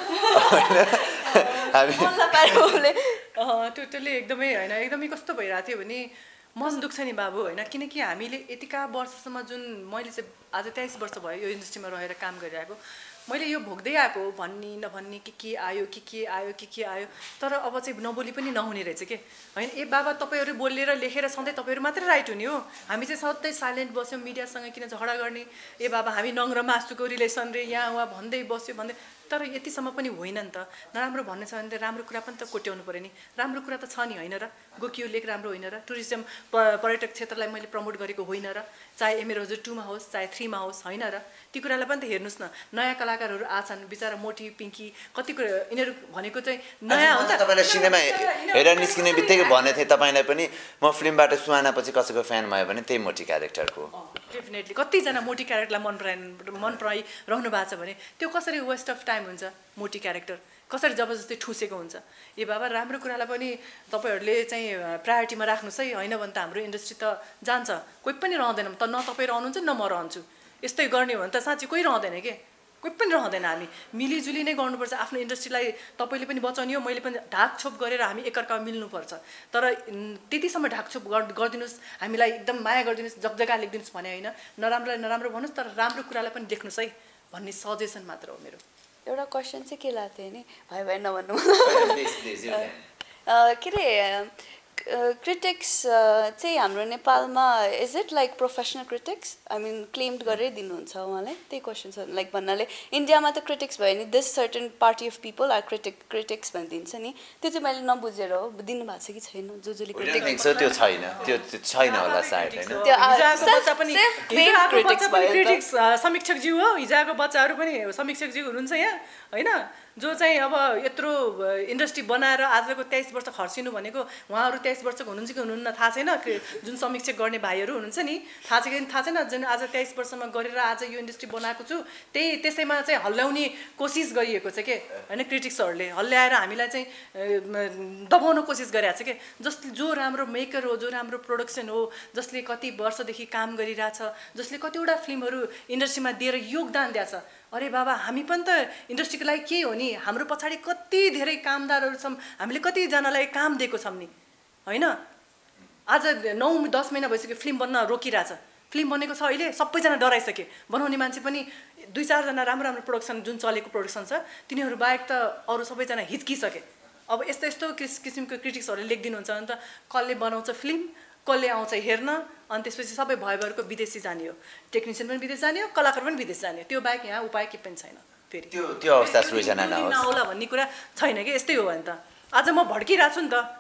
हामी टोटली एकदमै होइन एकदमै कस्तो भइरहेको थियो भने मन दुख्छ नि बाबु होइन किनकि हामीले यतिका वर्षसम्म जुन मैले चाहिँ आज तेइस वर्ष भयो यो इन्डस्ट्रीमा रहेर काम गरिरहेको मैले यो भोग्दै आएको भन्ने नभन्ने के के आयो के के आयो के के आयो तर अब चाहिँ नबोली पनि नहुने रहेछ के होइन ए बाबा तपाईँहरू बोलेर लेखेर सधैँ तपाईँहरू मात्रै राइट हुने हो हामी चाहिँ सधैँ साइलेन्ट बस्यौँ मिडियासँग किन झगडा गर्ने ए बाबा हामी नङ र मासुको रिलेसन रे यहाँ उहाँ भन्दै बस्यो भन्दै तर यतिसम्म पनि होइन नि त नराम्रो भन्ने छ भने त राम्रो कुरा पनि त कोट्याउनु पऱ्यो नि राम्रो कुरा त छ नि होइन र गोकियो लेक राम्रो होइन र टुरिज्म पर्यटक क्षेत्रलाई मैले प्रमोट गरेको होइन र चाहे ए मेरो हजुर टूमा होस् चाहे थ्रीमा होस् होइन र ती कुरालाई पनि त हेर्नुहोस् न नयाँ कलाकारहरू आछन् बिचरा मोटी पिङ्की कति कुरा यिनीहरू भनेको चाहिँ नयाँ हो नि त तपाईँलाई सिनेमा हेरेर निस्किने बित्तिकै भनेको थिएँ तपाईँलाई पनि म फिल्मबाट सुहानापछि कसैको फ्यान भयो भने त्यही मोटी क्यारेक्टरको डेफिनेटली कतिजना मोटी क्यारेक्टरलाई मन पराइ मन पराइरहनु भएको छ भने त्यो कसरी वेस्ट अफ टाइम हुन्छ मोटी क्यारेक्टर कसरी जबरजस्ती ठुसेको हुन्छ ए बाबा राम्रो कुरालाई पनि तपाईँहरूले चाहिँ प्रायोरिटीमा राख्नुहोस् है होइन भने त हाम्रो इन्डस्ट्री त जान्छ कोही पनि रहँदैन त न तपाईँ रहनुहुन्छ न म रहन्छु यस्तै गर्ने हो भने त साँच्चै कोही रहँदैन के कोही पनि रहँदैन हामी मिलिजुली नै गर्नुपर्छ आफ्नो इन्डस्ट्रीलाई तपाईँले पनि बचाउने हो मैले पनि ढाकछोप गरेर हामी एकअर्कामा मिल्नुपर्छ तर त्यतिसम्म ढाकछोप गरिदिनुहोस् हामीलाई एकदम माया गरिदिनुहोस् जगजगा लेखिदिनुहोस् भने होइन नराम्रोलाई नराम्रो भन्नुहोस् तर राम्रो कुरालाई पनि देख्नुहोस् है भन्ने सजेसन मात्र हो मेरो एउटा क्वेसन चाहिँ के लाग्थ्यो नि भाइ भाइ नभन्नु के अरे क्रिटिक्स चाहिँ हाम्रो नेपालमा is it like professional critics I mean claimed गरेर दिनुहुन्छ उहाँले त्यही क्वेसन छ लाइक भन्नाले इन्डियामा त क्रिटिक्स भयो नि this certain party of people are critic critics भनिदिन्छ नि त्यो चाहिँ मैले नबुझेर हो दिनुभएको छ कि छैन जो जसले क्रिटिक्स त्यो छैन त्यो छैन होला सायद होइन समीक्षकज्यू हो हिजोको बच्चाहरू पनि समीक्षकज्यू हुनुहुन्छ यहाँ होइन जो चाहिँ अब यत्रो इन्डस्ट्री बनाएर आजको तेइस वर्ष खर्चिनु भनेको उहाँहरू तेइस वर्षको हुनुहुन्छ कि हुनुहुन्न थाहा छैन जुन समीक्षक गर्ने भाइहरू हुनुहुन्छ नि थाहा छ कि थाहा छैन जुन आज तेइस वर्षमा गरेर आज यो इन्डस्ट्री बनाएको छु त्यही त्यसैमा चाहिँ हल्ल्याउने कोसिस गरिएको छ के होइन क्रिटिक्सहरूले हल्ल्याएर हामीलाई चाहिँ दबाउन कोसिस गरिरहेको छ कि जसले जो राम्रो मेकर हो जो राम्रो प्रोडक्सन हो जसले कति वर्षदेखि काम गरिरहेछ जसले कतिवटा फिल्महरू इन्डस्ट्रीमा दिएर योगदान दिएको छ अरे बाबा हामी पनि त इन्डस्ट्रीको लागि के हो नि हाम्रो पछाडि कति धेरै कामदारहरू छौँ हामीले कतिजनालाई काम दिएको छौँ नि होइन आज नौ दस महिना भइसक्यो फिल्म बन्न रोकिरहेछ फिल्म बनेको छ अहिले सबैजना डराइसके बनाउने मान्छे पनि दुई चारजना राम्रो राम्रो प्रोडक्सन जुन चलेको प्रोडक्सन छ तिनीहरू बाहेक त अरू सबैजना हिचकिसके अब यस्तो यस्तो किसिमको क्रिटिक्सहरूले लेखिदिनुहुन्छ भने त कसले बनाउँछ फिल्म कसले आउँछ हेर्न अनि त्यसपछि सबै भय भरको विदेशी जाने हो टेक्निसियन पनि विदेश जाने हो कलाकार पनि विदेश जाने हो त्यो बाहेक यहाँ उपाय के पनि छैन फेरि त्यो त्यो अवस्था सृजना नहोस् नहोला भन्ने कुरा छैन कि यस्तै हो भने त आज म भड्किरहेको छु नि त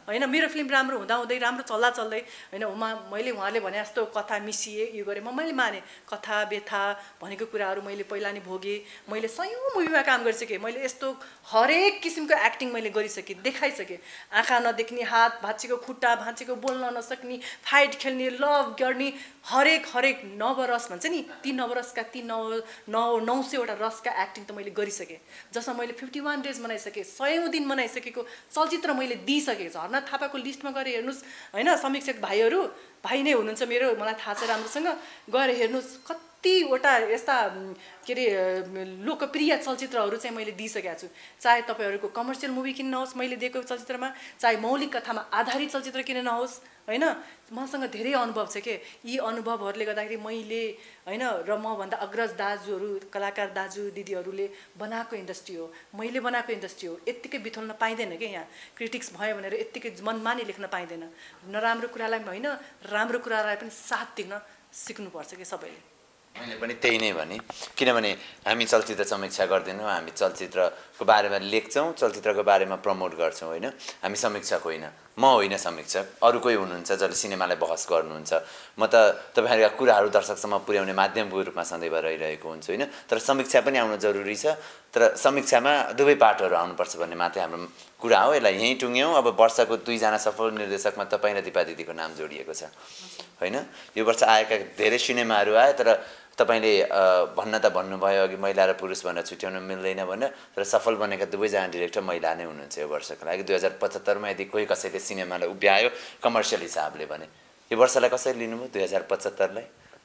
होइन मेरो फिल्म राम्रो हुँदा हुँदै राम्रो चल्दा चल्दै होइन उमा मैले उहाँले भने जस्तो कथा मिसिएँ यो गरेँ म मैले माने कथा व्यथा भनेको कुराहरू मैले पहिला नै भोगेँ मैले सयौँ मुभीमा काम गरिसकेँ मैले यस्तो हरेक किसिमको एक्टिङ मैले गरिसकेँ देखाइसकेँ आँखा नदेख्ने हात भाँचेको खुट्टा भाँचेको बोल्न नसक्ने फाइट खेल्ने लभ गर्ने हरेक हरेक नवरस भन्छ नि ती नवरसका ती नौ नौ नौ सयवटा रसका एक्टिङ त मैले गरिसकेँ जसमा मैले फिफ्टी वान डेज बनाइसकेँ सयौँ दिन बनाइसकेको चलचित्र मैले दिइसकेँ झरना थापाको लिस्टमा गएर हेर्नुहोस् होइन समीक्षक भाइहरू भाइ नै हुनुहुन्छ मेरो मलाई थाहा छ राम्रोसँग गएर हेर्नुहोस् कतिवटा यस्ता के अरे लोकप्रिय चलचित्रहरू चाहिँ मैले दिइसकेको छु चाहे तपाईँहरूको कमर्सियल मुभी किन नहोस् मैले दिएको चलचित्रमा चाहे मौलिक कथामा आधारित चलचित्र किन नहोस् होइन मसँग धेरै अनुभव छ के यी अनुभवहरूले गर्दाखेरि मैले होइन र मभन्दा अग्रज दाजुहरू कलाकार दाजु दिदीहरूले बनाएको इन्डस्ट्री हो मैले बनाएको इन्डस्ट्री हो यत्तिकै बिथोल्न पाइँदैन क्या यहाँ क्रिटिक्स भयो भनेर यत्तिकै मनमानी लेख्न पाइँदैन नराम्रो कुरालाई होइन राम्रो कुरालाई पनि साथ दिन सिक्नुपर्छ कि सबैले मैले पनि त्यही नै भने किनभने हामी चलचित्र समीक्षा गर्दैनौँ हामी चलचित्रको बारेमा लेख्छौँ चलचित्रको बारेमा प्रमोट गर्छौँ होइन हामी समीक्षक होइन म होइन समीक्षक अरू कोही हुनुहुन्छ जसले सिनेमालाई बहस गर्नुहुन्छ म त तपाईँहरूका कुराहरू दर्शकसम्म पुर्याउने माध्यमको रूपमा सधैँ रहिरहेको हुन्छु होइन तर समीक्षा पनि आउनु जरुरी छ तर समीक्षामा दुवै पार्टहरू आउनुपर्छ भन्ने मात्रै हाम्रो कुरा हो यसलाई यहीँ टुङ्ग्यौँ अब वर्षको दुईजना सफल निर्देशकमा तपाईँ र दिपा दिदीको नाम जोडिएको छ होइन यो वर्ष आएका धेरै सिनेमाहरू आए तर तपाईँले भन्न त भन्नुभयो अघि महिला र पुरुष भनेर छुट्याउन मिल्दैन भनेर तर सफल बनेका दुवैजना डिरेक्टर महिला नै हुनुहुन्छ यो वर्षको लागि दुई हजार पचहत्तरमा यदि कोही कसैले सिनेमालाई उभ्यायो कमर्सियल हिसाबले भने यो वर्षलाई कसरी लिनुभयो दुई हजार पचहत्तरलाई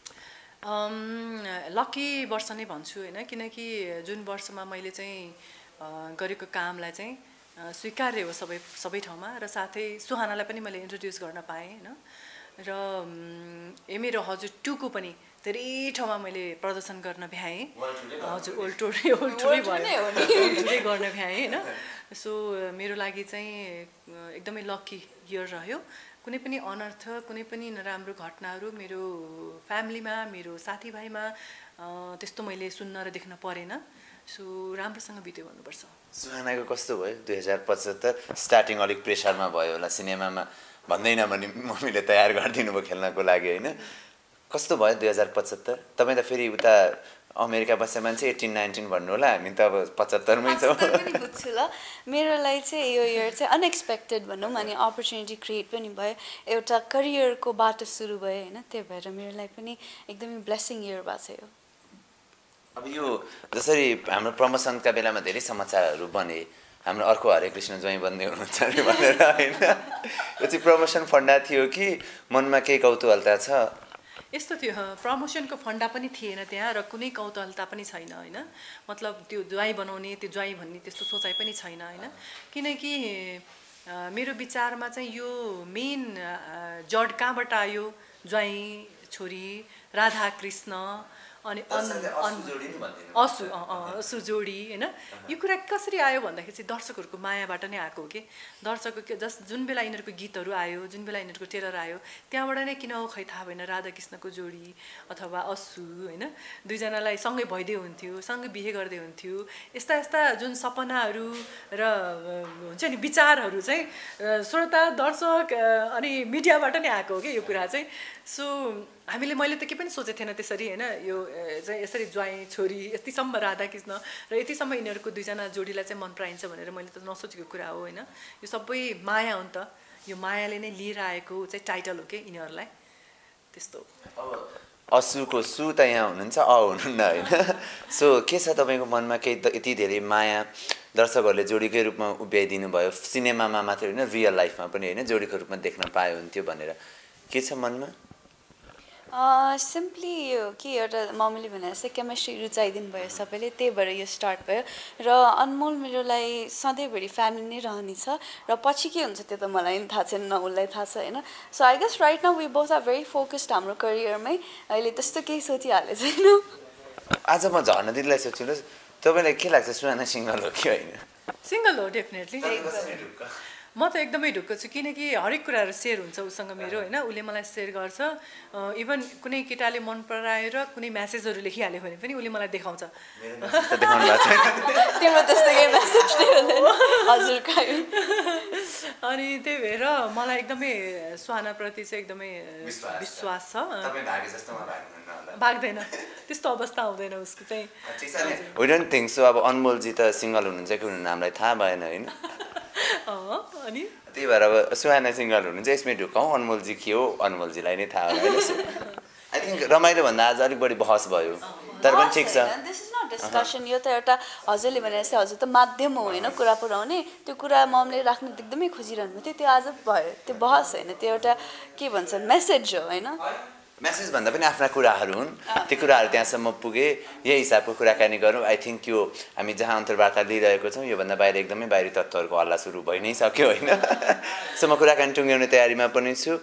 लकी वर्ष नै भन्छु होइन किनकि जुन वर्षमा मैले चाहिँ गरेको कामलाई चाहिँ स्वीकार्य हो सबै सबै ठाउँमा र साथै सुहानालाई पनि मैले इन्ट्रोड्युस गर्न पाएँ होइन र ए मेरो हजुर टूको पनि धेरै ठाउँमा मैले प्रदर्शन गर्न भ्याएँ हजुर ओल्टोरै ओल्टोरै भयो ओल्टोरै गर्न भ्याएँ होइन सो मेरो लागि चाहिँ एकदमै लकी इयर रह्यो कुनै पनि अनर्थ कुनै पनि नराम्रो घटनाहरू मेरो फ्यामिलीमा मेरो साथीभाइमा त्यस्तो मैले सुन्न र देख्न परेन सो राम्रोसँग बित्यो भन्नुपर्छ सुहानाको कस्तो भयो दुई हजार पचहत्तर स्टार्टिङ अलिक प्रेसरमा भयो होला सिनेमामा भन्दैन भने मम्मीले तयार गरिदिनु भयो खेल्नको लागि होइन कस्तो भयो दुई हजार पचहत्तर तपाईँ त फेरि उता अमेरिका बस्ने मान्छे एट्टिन नाइन्टिन भन्नु होला हामी त अब पचहत्तरमै छौँ पनि बुझ्छु ल मेरो लागि चाहिँ यो इयर चाहिँ अनएक्सपेक्टेड भनौँ अनि अपर्च्युनिटी क्रिएट पनि भयो एउटा करियरको बाटो सुरु भयो होइन त्यही भएर मेरो लागि पनि एकदमै ब्लेसिङ इयर भएको छ यो अब यो जसरी हाम्रो प्रमोसनका बेलामा धेरै समाचारहरू बने हाम्रो अर्को हरे कृष्ण ज्वाइँ बन्दै हुनुहुन्छ अरे भनेर होइन यो चाहिँ प्रमोसन फन्डा थियो कि मनमा केही कौतूहलता छ यस्तो थियो प्रमोसनको फन्डा पनि थिएन त्यहाँ र कुनै कौतूहलता पनि छैन होइन मतलब त्यो ज्वाइँ बनाउने त्यो ज्वाइँ भन्ने त्यस्तो सोचाइ पनि छैन होइन किनकि मेरो विचारमा चाहिँ यो मेन जड कहाँबाट आयो ज्वाइँ छोरी राधा कृष्ण अनि असु असु जोडी होइन यो कुरा कसरी आयो भन्दाखेरि चाहिँ दर्शकहरूको मायाबाट नै आएको हो कि दर्शकको जस जुन बेला यिनीहरूको गीतहरू आयो जुन बेला यिनीहरूको टेलर आयो त्यहाँबाट नै किन हो खै थाहा भएन राधा कृष्णको जोडी अथवा असु होइन दुईजनालाई सँगै भइदियो हुन्थ्यो सँगै बिहे गर्दै हुन्थ्यो यस्ता यस्ता जुन सपनाहरू र हुन्छ नि विचारहरू चाहिँ श्रोता दर्शक अनि मिडियाबाट नै आएको हो कि यो कुरा चाहिँ सो हामीले मैले त के पनि सोचेको थिएन त्यसरी होइन यो चाहिँ यसरी ज्वाइँ छोरी यतिसम्म राधा कृष्ण र यतिसम्म यिनीहरूको दुईजना जोडीलाई चाहिँ मन पराइन्छ भनेर मैले त नसोचेको कुरा हो होइन यो सबै माया हो नि त यो मायाले नै लिएर आएको चाहिँ टाइटल हो कि यिनीहरूलाई त्यस्तो असुको सु त यहाँ हुनुहुन्छ अ हुनुहुन्न होइन सो के छ तपाईँको मनमा केही यति धेरै माया दर्शकहरूले जोडीकै रूपमा उभ्याइदिनु भयो सिनेमामा मात्रै होइन रियल लाइफमा पनि होइन जोडीको रूपमा देख्न पाए हुन्थ्यो भनेर के छ मनमा सिम्पली यो के एउटा मम्मीले भने जस्तै केमिस्ट्री रुचाइदिनु भयो सबैले त्यही भएर यो स्टार्ट भयो र अनमोल मेरोलाई सधैँभरि फ्यामिली नै रहनेछ र पछि के हुन्छ त्यो त मलाई पनि थाहा छैन न उसलाई थाहा छ होइन so I guess right now we both are very focused हाम्रो करियरमै अहिले त्यस्तो केही सोचिहाले छैन आज म झर्ना दिदीलाई सोध्छु तपाईँलाई के लाग्छ सुहाना सिङ्गल हो कि होइन सिङ्गल हो डेफिनेटली म त एकदमै ढुक्क छु किनकि हरेक कुराहरू सेयर हुन्छ उसँग मेरो होइन उसले मलाई सेयर गर्छ इभन कुनै केटाले मन परायो र कुनै म्यासेजहरू लेखिहाल्यो भने पनि उसले मलाई देखाउँछ तिम्रो त्यस्तो केही मेसेज हजुर अनि त्यही भएर मलाई एकदमै सुहानाप्रति चाहिँ एकदमै विश्वास छ भाग्दैन त्यस्तो अवस्था आउँदैन उसको चाहिँ वी डोन्ट थिङ्क सो अब अनमोलजी त सिङ्गल हुनुहुन्छ कि हुनुहुन्न हामीलाई थाहा भएन होइन अनि त्यही भएर अब सुहाना सिङ्गल हुनुहुन्छ यसमै ढुकाउँ अनमोलजी के हो अनमोलजीलाई नै थाहा होला आई थिङ्क रमाइलो भन्दा आज अलिक बढी बहस भयो तर पनि ठिक छ दिस इज नट डिस्कसन यो त एउटा हजुरले भने जस्तै हजुर त माध्यम हो होइन कुरा पुऱ्याउने त्यो कुरा ममले राख्न एकदमै खोजिरहनु थियो त्यो आज भयो त्यो बहस होइन त्यो एउटा के भन्छ मेसेज हो होइन मेसेज भन्दा पनि आफ्ना कुराहरू हुन् त्यो कुराहरू त्यहाँसम्म पुगे यही हिसाबको कुराकानी गरौँ आई थिङ्क यो हामी जहाँ अन्तर्वार्ता लिइरहेको छौँ योभन्दा बाहिर एकदमै बाहिरी तत्त्वहरूको हल्ला सुरु भइ नै सक्यो होइन सो म कुराकानी टुङ्ग्याउने तयारीमा पनि छु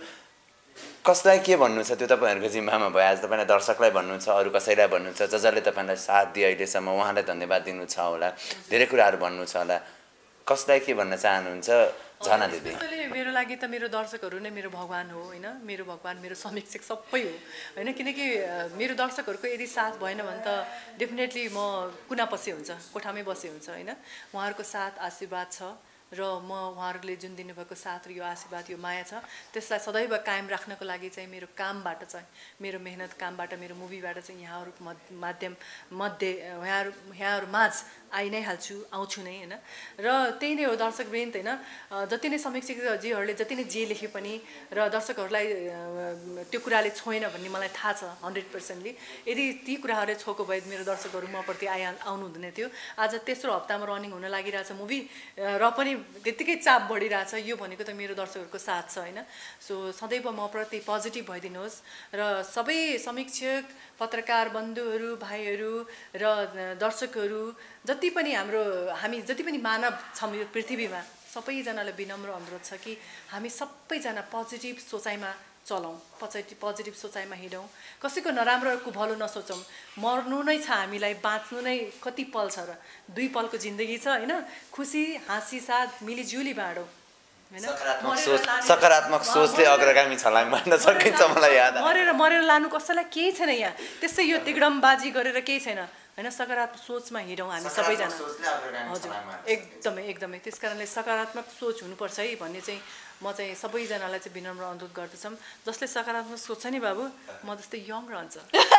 कसलाई के भन्नु छ त्यो तपाईँहरूको जिम्मामा भयो आज तपाईँलाई दर्शकलाई भन्नु छ अरू कसैलाई भन्नु छ ज जसले तपाईँलाई साथ दिए अहिलेसम्म उहाँलाई धन्यवाद दिनु छ होला धेरै कुराहरू भन्नु छ होला कसलाई के भन्न चाहनुहुन्छ झर्ना दिदी मेरो लागि त मेरो दर्शकहरू नै मेरो भगवान हो होइन मेरो भगवान मेरो समीक्षक सबै हो होइन किनकि मेरो दर्शकहरूको यदि साथ भएन भने त डेफिनेटली म कुना पछि हुन्छ कोठामै बसे हुन्छ होइन उहाँहरूको साथ आशीर्वाद छ र म उहाँहरूले जुन दिनुभएको साथ र यो आशीर्वाद यो माया छ त्यसलाई सदैव कायम राख्नको लागि चाहिँ मेरो कामबाट चाहिँ मेरो मेहनत कामबाट मेरो मुभीबाट चाहिँ यहाँहरूको माध्यम मध्ये यहाँहरू यहाँहरू माझ आइ नै हाल्छु आउँछु नै होइन र त्यही नै हो दर्शकवृन्द होइन जति नै समीक्षकजीहरूले जति नै जे लेखे पनि र दर्शकहरूलाई त्यो कुराले छोएन भन्ने मलाई थाहा छ हन्ड्रेड पर्सेन्टली यदि ती कुराहरूले छोएको भए मेरो दर्शकहरू मप्रति आइ आउनु हुँदैन थियो आज तेस्रो हप्तामा रनिङ हुन लागिरहेछ मुभी र पनि त्यत्तिकै चाप बढिरहेछ यो भनेको त मेरो दर्शकहरूको साथ छ होइन सो सदैव मप्रति पोजिटिभ भइदिनुहोस् र सबै समीक्षक पत्रकार बन्धुहरू भाइहरू र दर्शकहरू जति पनि हाम्रो हामी जति पनि मानव छौँ यो पृथ्वीमा सबैजनालाई विनम्र अनुरोध छ कि हामी सबैजना पोजिटिभ सोचाइमा चलाउँ पोजिटिभ पोजिटिभ सोचाइमा हिँडौँ कसैको नराम्रोको भलो नसोचौँ मर्नु नै छ हामीलाई बाँच्नु नै कति पल छ र दुई पलको जिन्दगी छ होइन खुसी हाँसी साथ मिलिजुली बाँडौँ सकारात्मक सोचले अग्रगामी छलाङ मार्न सकिन्छ मलाई याद मरेर मरेर लानु कसैलाई केही छैन यहाँ त्यस्तै यो तिग्डमबाजी गरेर केही छैन होइन सकारात्मक सोचमा हिँडौँ हामी सबैजना हजुर एकदमै एकदमै त्यस कारणले सकारात्मक सोच हुनुपर्छ है भन्ने चाहिँ म चाहिँ सबैजनालाई चाहिँ विनम्र अनुरोध गर्दछौँ जसले सकारात्मक सोच्छ नि बाबु म जस्तै यङ रहन्छ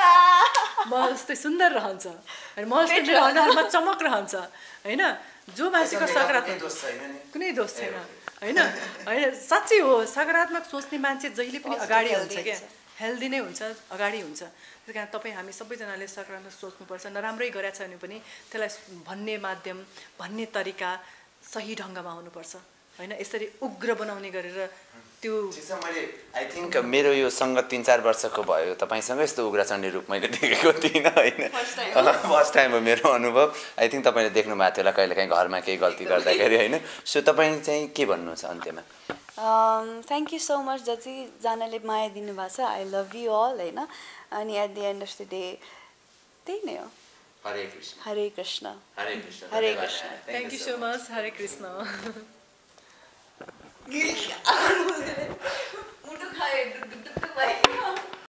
म जस्तै सुन्दर रहन्छ म जस्तै मेरो अनुहारमा चमक रहन्छ होइन जो मान्छेको सकारात्मक कुनै दोष छैन होइन होइन साँच्चै हो सकारात्मक सोच्ने मान्छे जहिले पनि अगाडि हुन्छ क्या हेल्दी नै हुन्छ अगाडि हुन्छ त्यस कारण तपाईँ हामी सबैजनाले सकारात्मक सोच्नुपर्छ नराम्रै गरेछ भने पनि त्यसलाई भन्ने माध्यम भन्ने तरिका सही ढङ्गमा हुनुपर्छ होइन यसरी उग्र बनाउने गरेर त्यो मैले आई थिङ्क मेरो यो सङ्गत तिन चार वर्षको भयो तपाईँसँग यस्तो उग्रचण्डी रूप मैले देखेको थिइनँ होइन फर्स्ट टाइम हो मेरो अनुभव आई थिङ्क तपाईँले देख्नु भएको थियो होला कहिलेकाहीँ घरमा केही गल्ती गर्दाखेरि होइन सो तपाईँ चाहिँ के भन्नु छ अन्त्यमा थ्याङ्क यू सो मच जतिजनाले माया दिनुभएको छ आई लभ यु अल होइन अनि at the end of the day त्यही नै हो हरे Krishna Hare Krishna Hare Krishna Hare Krishna thank you so much Hare Krishna